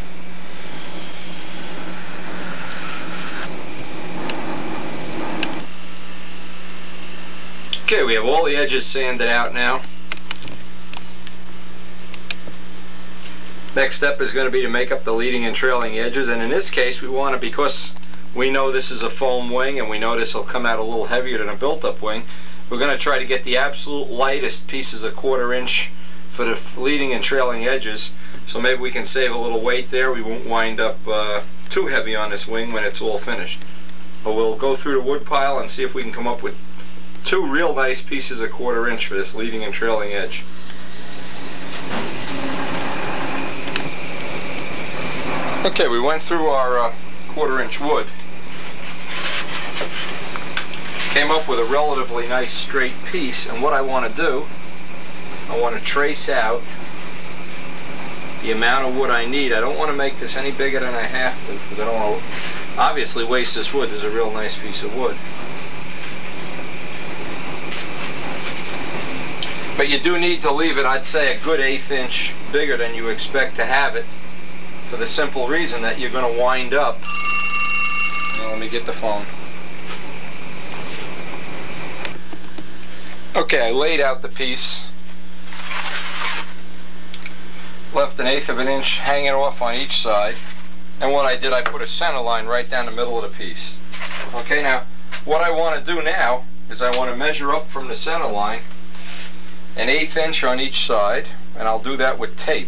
Okay, we have all the edges sanded out now. Next step is going to be to make up the leading and trailing edges, and in this case we want to, because we know this is a foam wing and we know this will come out a little heavier than a built-up wing, we're going to try to get the absolute lightest pieces a 1/4 inch for the leading and trailing edges, so maybe we can save a little weight there. We won't wind up too heavy on this wing when it's all finished. But we'll go through the wood pile and see if we can come up with 2 real nice pieces a 1/4 inch for this leading and trailing edge. Okay, we went through our 1/4 inch wood. Came up with a relatively nice straight piece, and what I want to do, I want to trace out the amount of wood I need. I don't want to make this any bigger than I have to, because I don't want to obviously waste this wood. This is a real nice piece of wood. But you do need to leave it, I'd say, a good 1/8 inch bigger than you expect to have it, for the simple reason that you're going to wind up. Let me get the phone. Okay, I laid out the piece, left an 1/8 of an inch hanging off on each side, and what I did, I put a center line right down the middle of the piece. Okay, now what I want to do now is I want to measure up from the center line an 1/8 inch on each side, and I'll do that with tape.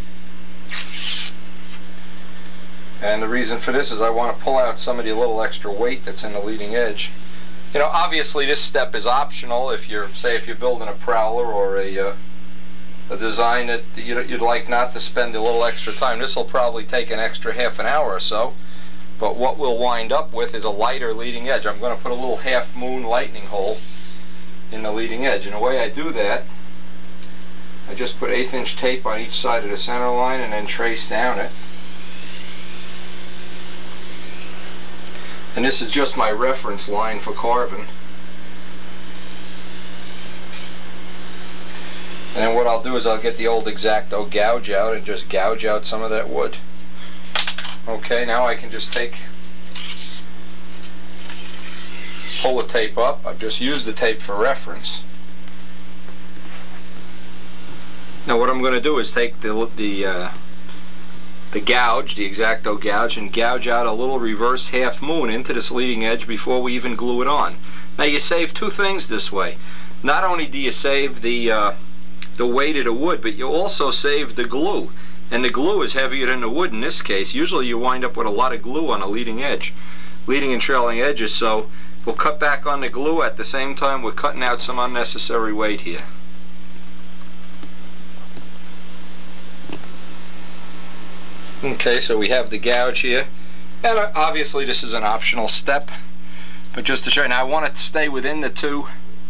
And the reason for this is I want to pull out some of the little extra weight that's in the leading edge. You know, obviously this step is optional if you're, say, if you're building a Prowler or a design that you'd like not to spend a little extra time. This will probably take an extra half an hour or so, but what we'll wind up with is a lighter leading edge. I'm going to put a little half moon lightning hole in the leading edge, and the way I do that, I just put 1/8 inch tape on each side of the center line and then trace down it. And this is just my reference line for carbon. And then what I'll do is I'll get the old X-Acto gouge out and just gouge out some of that wood. Okay, now I can just pull the tape up. I've just used the tape for reference. Now what I'm going to do is take the gouge, the X-Acto gouge, and gouge out a little reverse half moon into this leading edge before we even glue it on. Now you save 2 things this way. Not only do you save the weight of the wood, but you also save the glue. And the glue is heavier than the wood in this case. Usually you wind up with a lot of glue on the leading edge, leading and trailing edges, so we'll cut back on the glue at the same time we're cutting out some unnecessary weight here. Okay, so we have the gouge here, and obviously this is an optional step, but just to show you, now I want it to stay within the two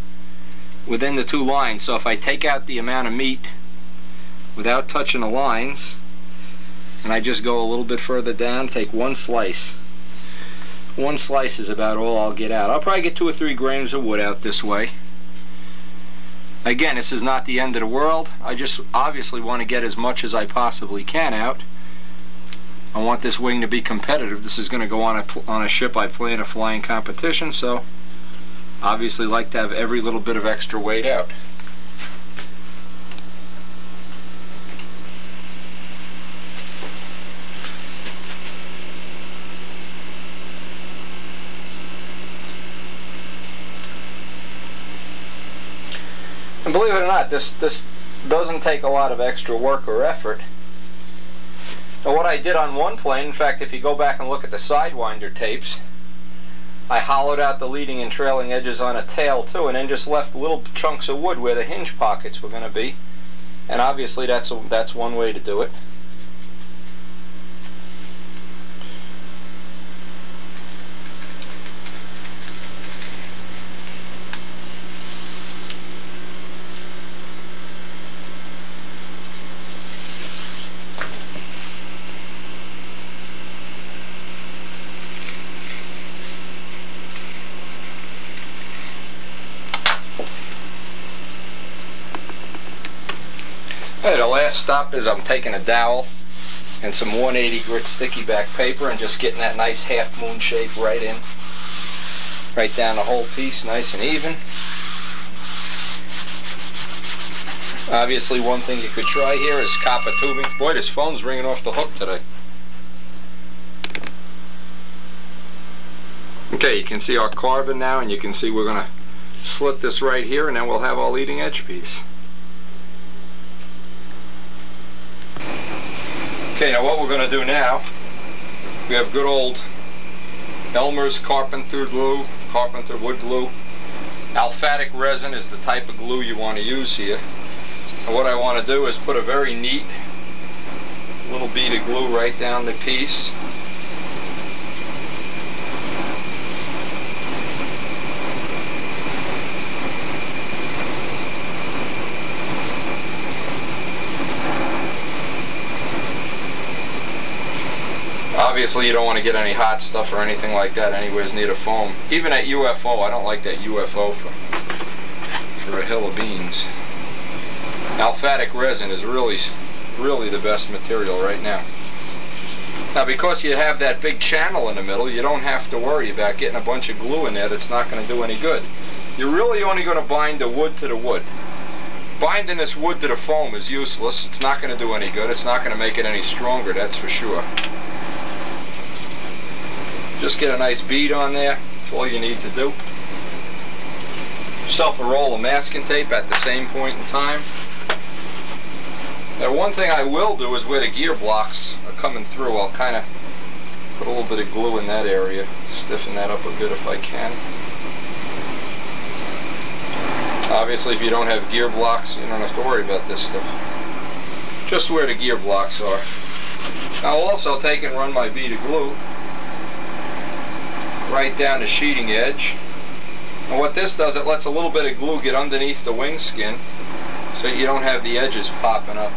lines. So if I take out the amount of meat without touching the lines, and I just go a little bit further down, take 1 slice. 1 slice is about all I'll get out. I'll probably get 2 or 3 grains of wood out this way. Again, this is not the end of the world. I just obviously want to get as much as I possibly can out. I want this wing to be competitive. This is going to go on a ship I play in a flying competition, so obviously like to have every little bit of extra weight out. And believe it or not, this doesn't take a lot of extra work or effort. And what I did on one plane, in fact, if you go back and look at the Sidewinder tapes, I hollowed out the leading and trailing edges on a tail too, and then just left little chunks of wood where the hinge pockets were going to be. And obviously that's one way to do it. Okay, the last stop is I'm taking a dowel and some 180 grit sticky back paper and just getting that nice half moon shape right in. Right down the whole piece, nice and even. Obviously one thing you could try here is copper tubing. Boy, this phone's ringing off the hook today. Okay, you can see our carving now, and you can see we're going to slit this right here, and then we'll have our leading edge piece. Okay, now what we're going to do now, we have good old Elmer's Carpenter glue, Carpenter wood glue. Alphatic resin is the type of glue you want to use here. And what I want to do is put a very neat little bead of glue right down the piece. Obviously you don't want to get any hot stuff or anything like that anyways near the foam. Even at UFO, I don't like that UFO for a hill of beans. Alphatic resin is really the best material right now. Now because you have that big channel in the middle, you don't have to worry about getting a bunch of glue in there that's not going to do any good. You're really only going to bind the wood to the wood. Binding this wood to the foam is useless. It's not going to do any good. It's not going to make it any stronger, that's for sure. Just get a nice bead on there. That's all you need to do. Yourself a roll of masking tape at the same point in time. Now one thing I will do is where the gear blocks are coming through, I'll kind of put a little bit of glue in that area. Stiffen that up a bit if I can. Obviously if you don't have gear blocks, you don't have to worry about this stuff. Just where the gear blocks are. Now I'll also take and run my bead of glue right down the sheeting edge. And what this does, it lets a little bit of glue get underneath the wing skin so you don't have the edges popping up.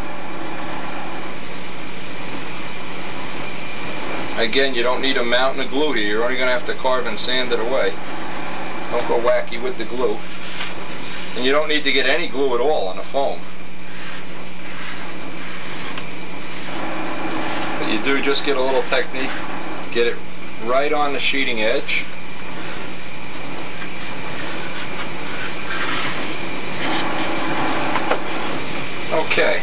Again, you don't need a mountain of glue here. You're only going to have to carve and sand it away. Don't go wacky with the glue. And you don't need to get any glue at all on the foam. But you do just get a little technique. Get it right on the sheeting edge. Okay.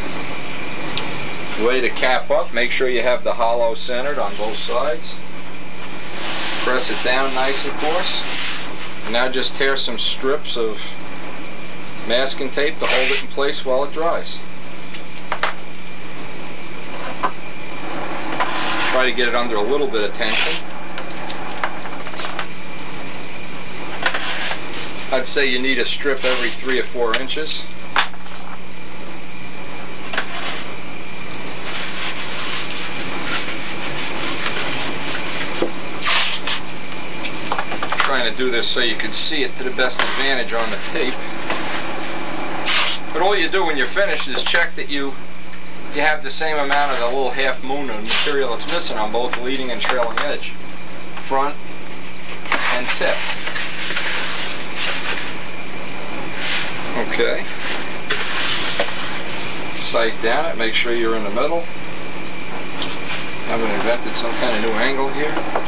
Lay the cap up. Make sure you have the hollow centered on both sides. Press it down nice, of course. And now just tear some strips of masking tape to hold it in place while it dries. Try to get it under a little bit of tension. I'd say you need a strip every 3 or 4 inches. Trying to do this so you can see it to the best advantage on the tape. But all you do when you're finished is check that you have the same amount of the little half moon of material that's missing on both leading and trailing edge, front and tip. Okay. Sight down it, make sure you're in the middle. Haven't invented some kind of new angle here.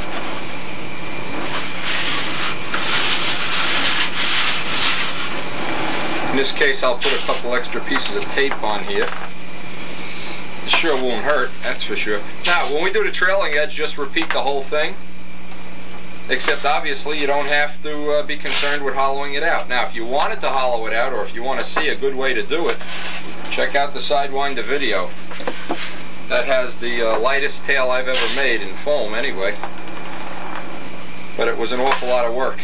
In this case, I'll put a couple extra pieces of tape on here. It sure won't hurt, that's for sure. Now, when we do the trailing edge, just repeat the whole thing. Except, obviously, you don't have to be concerned with hollowing it out. Now, if you wanted to hollow it out, or if you want to see a good way to do it, check out the Sidewinder video. That has the lightest tail I've ever made in foam, anyway. But it was an awful lot of work.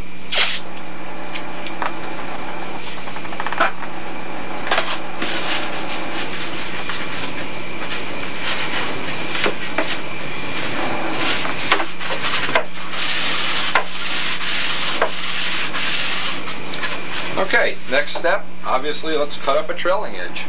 Okay, next step, obviously, let's cut up a trailing edge.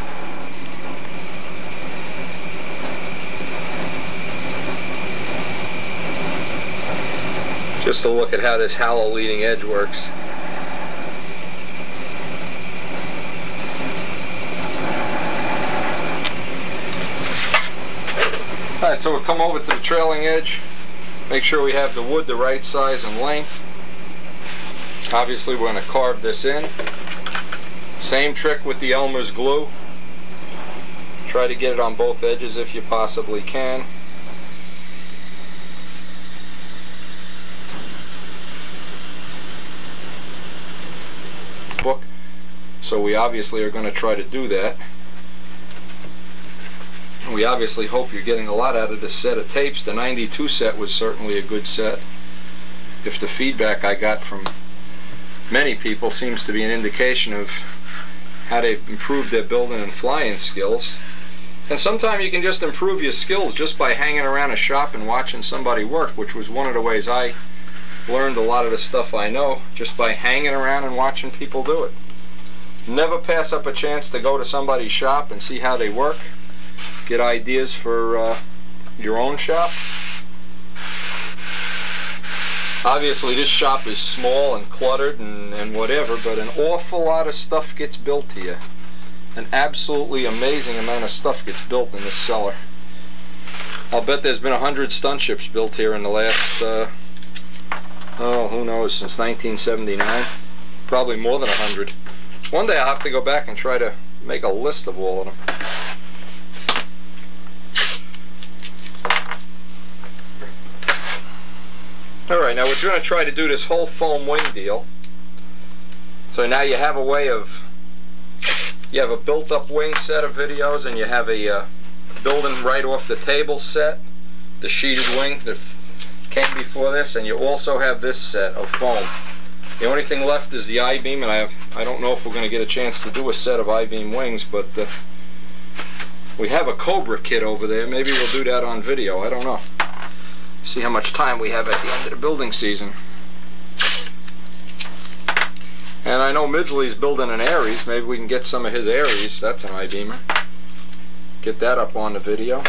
Just to look at how this hollow leading edge works. Alright, so we'll come over to the trailing edge, make sure we have the wood the right size and length. Obviously we're going to carve this in. Same trick with the Elmer's glue. Try to get it on both edges if you possibly can. Book. So we obviously are going to try to do that. We obviously hope you're getting a lot out of this set of tapes. The 92 set was certainly a good set. If the feedback I got from many people seems to be an indication of how they've improved their building and flying skills. And sometimes you can just improve your skills just by hanging around a shop and watching somebody work, which was one of the ways I learned a lot of the stuff I know, just by hanging around and watching people do it. Never pass up a chance to go to somebody's shop and see how they work. Get ideas for your own shop. Obviously this shop is small and cluttered and whatever, but an awful lot of stuff gets built here. An absolutely amazing amount of stuff gets built in this cellar. I'll bet there's been 100 stunt ships built here in the last, oh, who knows, since 1979. Probably more than 100. One day I'll have to go back and try to make a list of all of them. Alright, now we're going to try to do this whole foam wing deal. So now you have a way of, you have a built-up wing set of videos, and you have a building right off the table set, the sheeted wing that came before this, and you also have this set of foam. The only thing left is the I-beam, and I don't know if we're going to get a chance to do a set of I-beam wings, but we have a Cobra kit over there. Maybe we'll do that on video. I don't know. See how much time we have at the end of the building season. And I know Midgley's building an Aries. Maybe we can get some of his Aries. That's an I-beamer. Get that up on the video.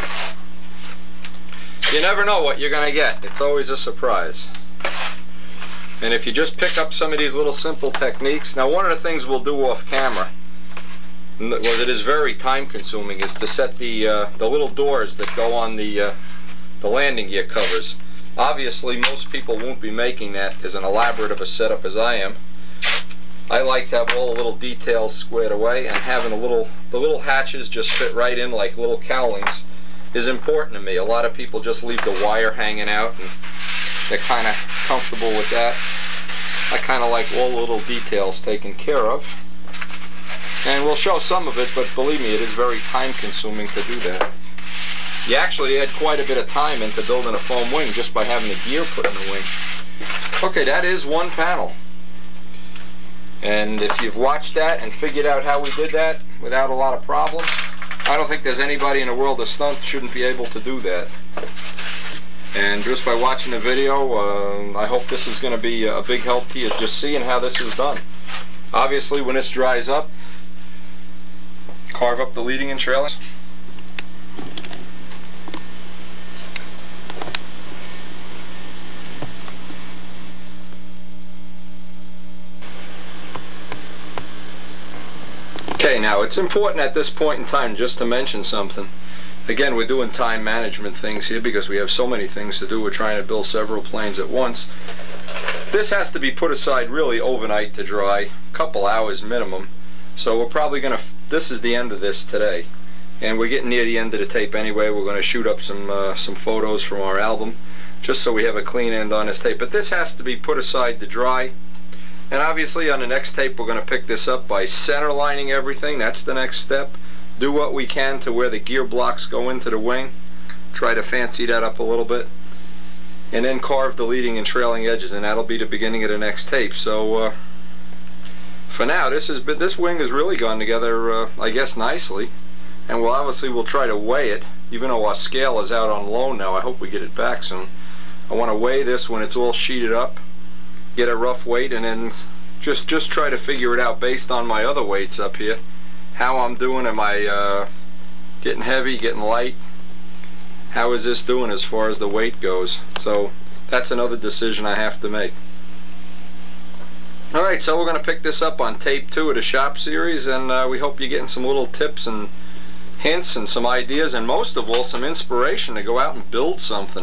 You never know what you're going to get. It's always a surprise. And if you just pick up some of these little simple techniques. Now, one of the things we'll do off camera, well, it is very time consuming, is to set the little doors that go on the landing gear covers. Obviously most people won't be making that as an elaborate of a setup as I am. I like to have all the little details squared away, and having the little hatches just fit right in like little cowlings is important to me. A lot of people just leave the wire hanging out and they're kind of comfortable with that. I kind of like all the little details taken care of. And we'll show some of it, but believe me, it is very time consuming to do that. You actually add quite a bit of time into building a foam wing just by having the gear put in the wing. Okay, that is one panel. And if you've watched that and figured out how we did that without a lot of problem, I don't think there's anybody in the world of stunt shouldn't be able to do that. And just by watching the video, I hope this is going to be a big help to you, just seeing how this is done. Obviously, when this dries up, carve up the leading and trailing. Okay, now it's important at this point in time just to mention something. Again, we're doing time management things here because we have so many things to do. We're trying to build several planes at once. This has to be put aside really overnight to dry, a couple hours minimum. So we're probably going to, this is the end of this today. And we're getting near the end of the tape anyway. We're going to shoot up some photos from our album, just so we have a clean end on this tape. But this has to be put aside to dry. And obviously on the next tape we're going to pick this up by center lining everything. That's the next step. Do what we can to where the gear blocks go into the wing. Try to fancy that up a little bit. And then carve the leading and trailing edges, and that'll be the beginning of the next tape. So for now, this wing has really gone together, I guess, nicely. And we'll try to weigh it, even though our scale is out on loan now. I hope we get it back soon. I want to weigh this when it's all sheeted up, get a rough weight, and then just try to figure it out based on my other weights up here. How I'm doing, am I getting heavy, getting light? How is this doing as far as the weight goes? So that's another decision I have to make. Alright, so we're going to pick this up on tape 2 of the shop series, and we hope you're getting some little tips and hints and some ideas, and most of all some inspiration to go out and build something.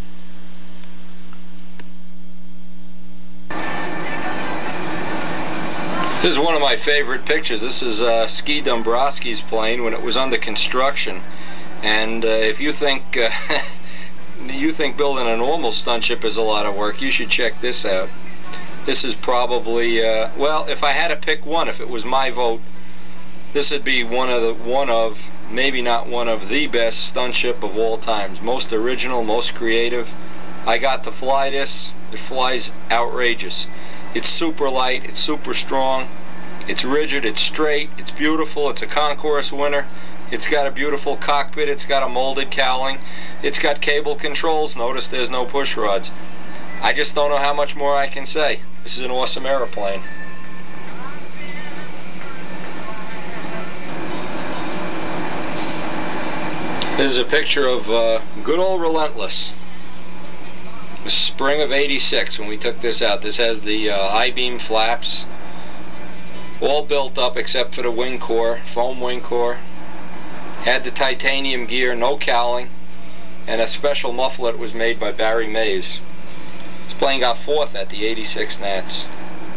This is one of my favorite pictures. This is Ski Dombrowski's plane when it was under construction. And if you think building a normal stunt ship is a lot of work, you should check this out. This is probably well, if I had to pick one, if it was my vote, this would be maybe not one of the best stunt ship of all times. Most original, most creative. I got to fly this. It flies outrageous. It's super light, it's super strong, it's rigid, it's straight, it's beautiful, it's a concourse winner, it's got a beautiful cockpit, it's got a molded cowling, it's got cable controls. Notice there's no push rods. I just don't know how much more I can say. This is an awesome aeroplane. This is a picture of good old Relentless. The spring of '86 when we took this out. This has the I-beam flaps all built up except for the wing core, foam wing core. Had the titanium gear, no cowling, and a special muffler was made by Barry Mays. This plane got 4th at the '86 Nats.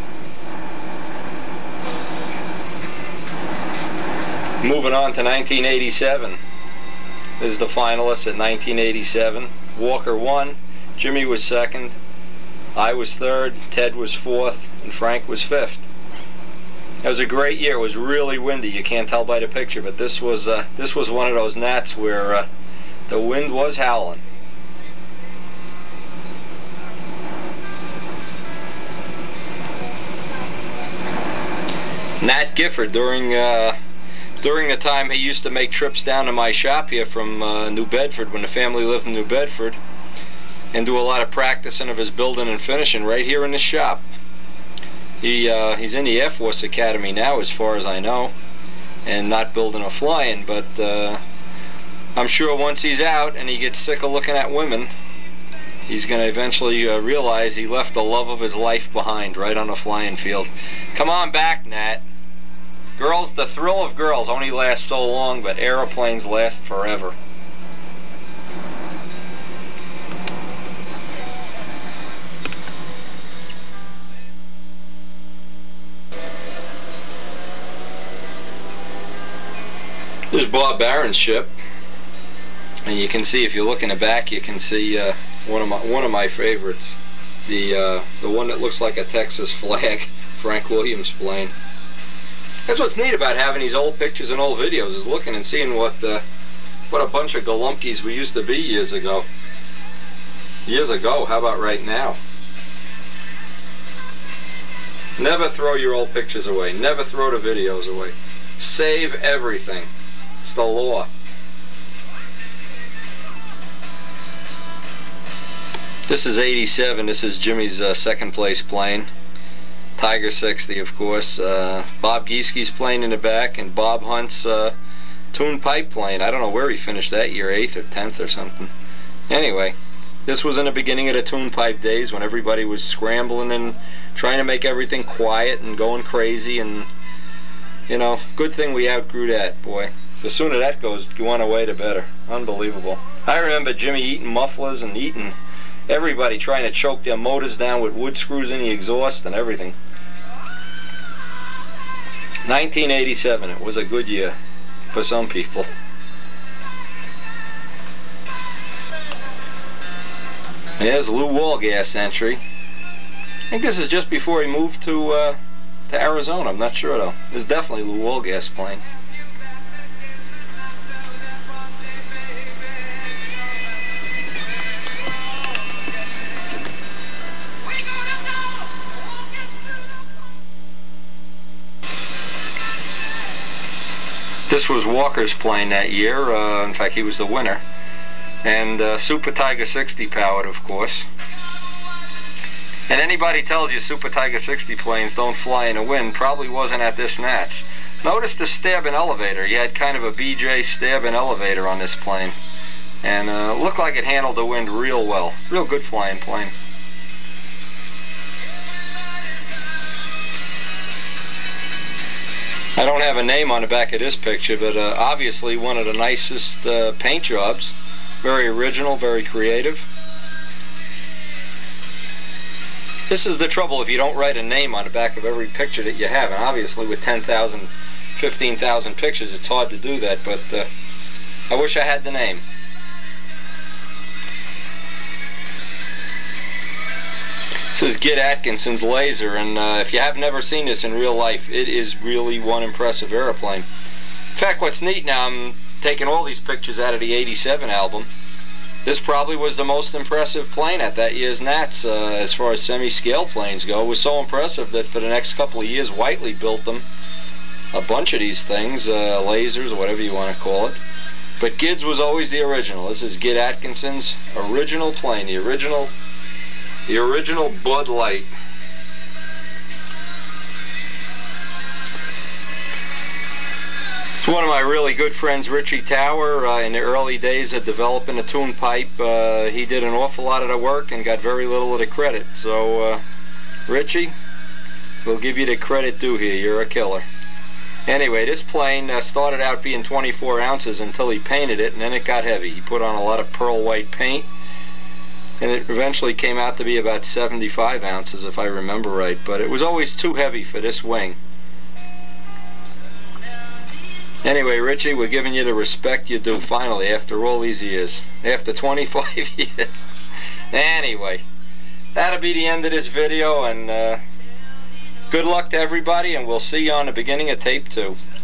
Moving on to 1987. This is the finalists at 1987. Walker won. Jimmy was 2nd, I was 3rd, Ted was 4th, and Frank was 5th. It was a great year. It was really windy. You can't tell by the picture, but this was one of those Nats where the wind was howling. Nat Gifford, during the time he used to make trips down to my shop here from New Bedford, when the family lived in New Bedford, and do a lot of practicing of his building and finishing right here in the shop. He's in the Air Force Academy now, as far as I know, and not building or flying, but I'm sure once he's out and he gets sick of looking at women, he's going to eventually realize he left the love of his life behind right on the flying field. Come on back, Nat. Girls, the thrill of girls only lasts so long, but aeroplanes last forever. This is Bob Barron's ship, and you can see, if you look in the back, you can see one of my favorites, the one that looks like a Texas flag, Frank Williams plane. That's what's neat about having these old pictures and old videos, is looking and seeing what a bunch of galumpies we used to be years ago. Years ago, how about right now? Never throw your old pictures away. Never throw the videos away. Save everything. It's the law. This is '87. This is Jimmy's second place plane. Tiger 60, of course. Bob Giesche's plane in the back, and Bob Hunt's tuned pipe plane. I don't know where he finished that year, 8th or 10th or something. Anyway, this was in the beginning of the tuned pipe days when everybody was scrambling and trying to make everything quiet and going crazy, and you know, good thing we outgrew that, boy. The sooner that goes one away, the better. Unbelievable. I remember Jimmy eating mufflers and eating everybody trying to choke their motors down with wood screws in the exhaust and everything. 1987, it was a good year for some people. There's Lou Wallgas entry. I think this is just before he moved to Arizona. I'm not sure though. It's definitely Lou Wallgas plane. This was Walker's plane that year. In fact, he was the winner. And Super Tiger 60 powered, of course. And anybody tells you Super Tiger 60 planes don't fly in the wind probably wasn't at this Nats. Notice the stab-in elevator. You had kind of a BJ stab-in elevator on this plane. And looked like it handled the wind real well. Real good flying plane. I don't have a name on the back of this picture, but obviously one of the nicest paint jobs. Very original, very creative. This is the trouble if you don't write a name on the back of every picture that you have, and obviously with 10,000, 15,000 pictures it's hard to do that, but I wish I had the name. This is Gid Atkinson's Laser, and if you have never seen this in real life, it is really one impressive airplane. In fact, what's neat now, I'm taking all these pictures out of the '87 album. This probably was the most impressive plane at that year's Nats as far as semi-scale planes go. It was so impressive that for the next couple of years Whiteley built them, a bunch of these things, lasers or whatever you want to call it. But Gid's was always the original. This is Gid Atkinson's original plane, the original Bud Light. It's one of my really good friends, Richie Tower. In the early days of developing the tune pipe, he did an awful lot of the work and got very little of the credit. So, Richie, we'll give you the credit due here. You're a killer. Anyway, this plane started out being 24 ounces until he painted it, and then it got heavy. He put on a lot of pearl white paint, and it eventually came out to be about 75 ounces, if I remember right. But it was always too heavy for this wing. Anyway, Richie, we're giving you the respect you do finally after all these years. After 25 years. Anyway, that'll be the end of this video, and good luck to everybody, and we'll see you on the beginning of tape 2.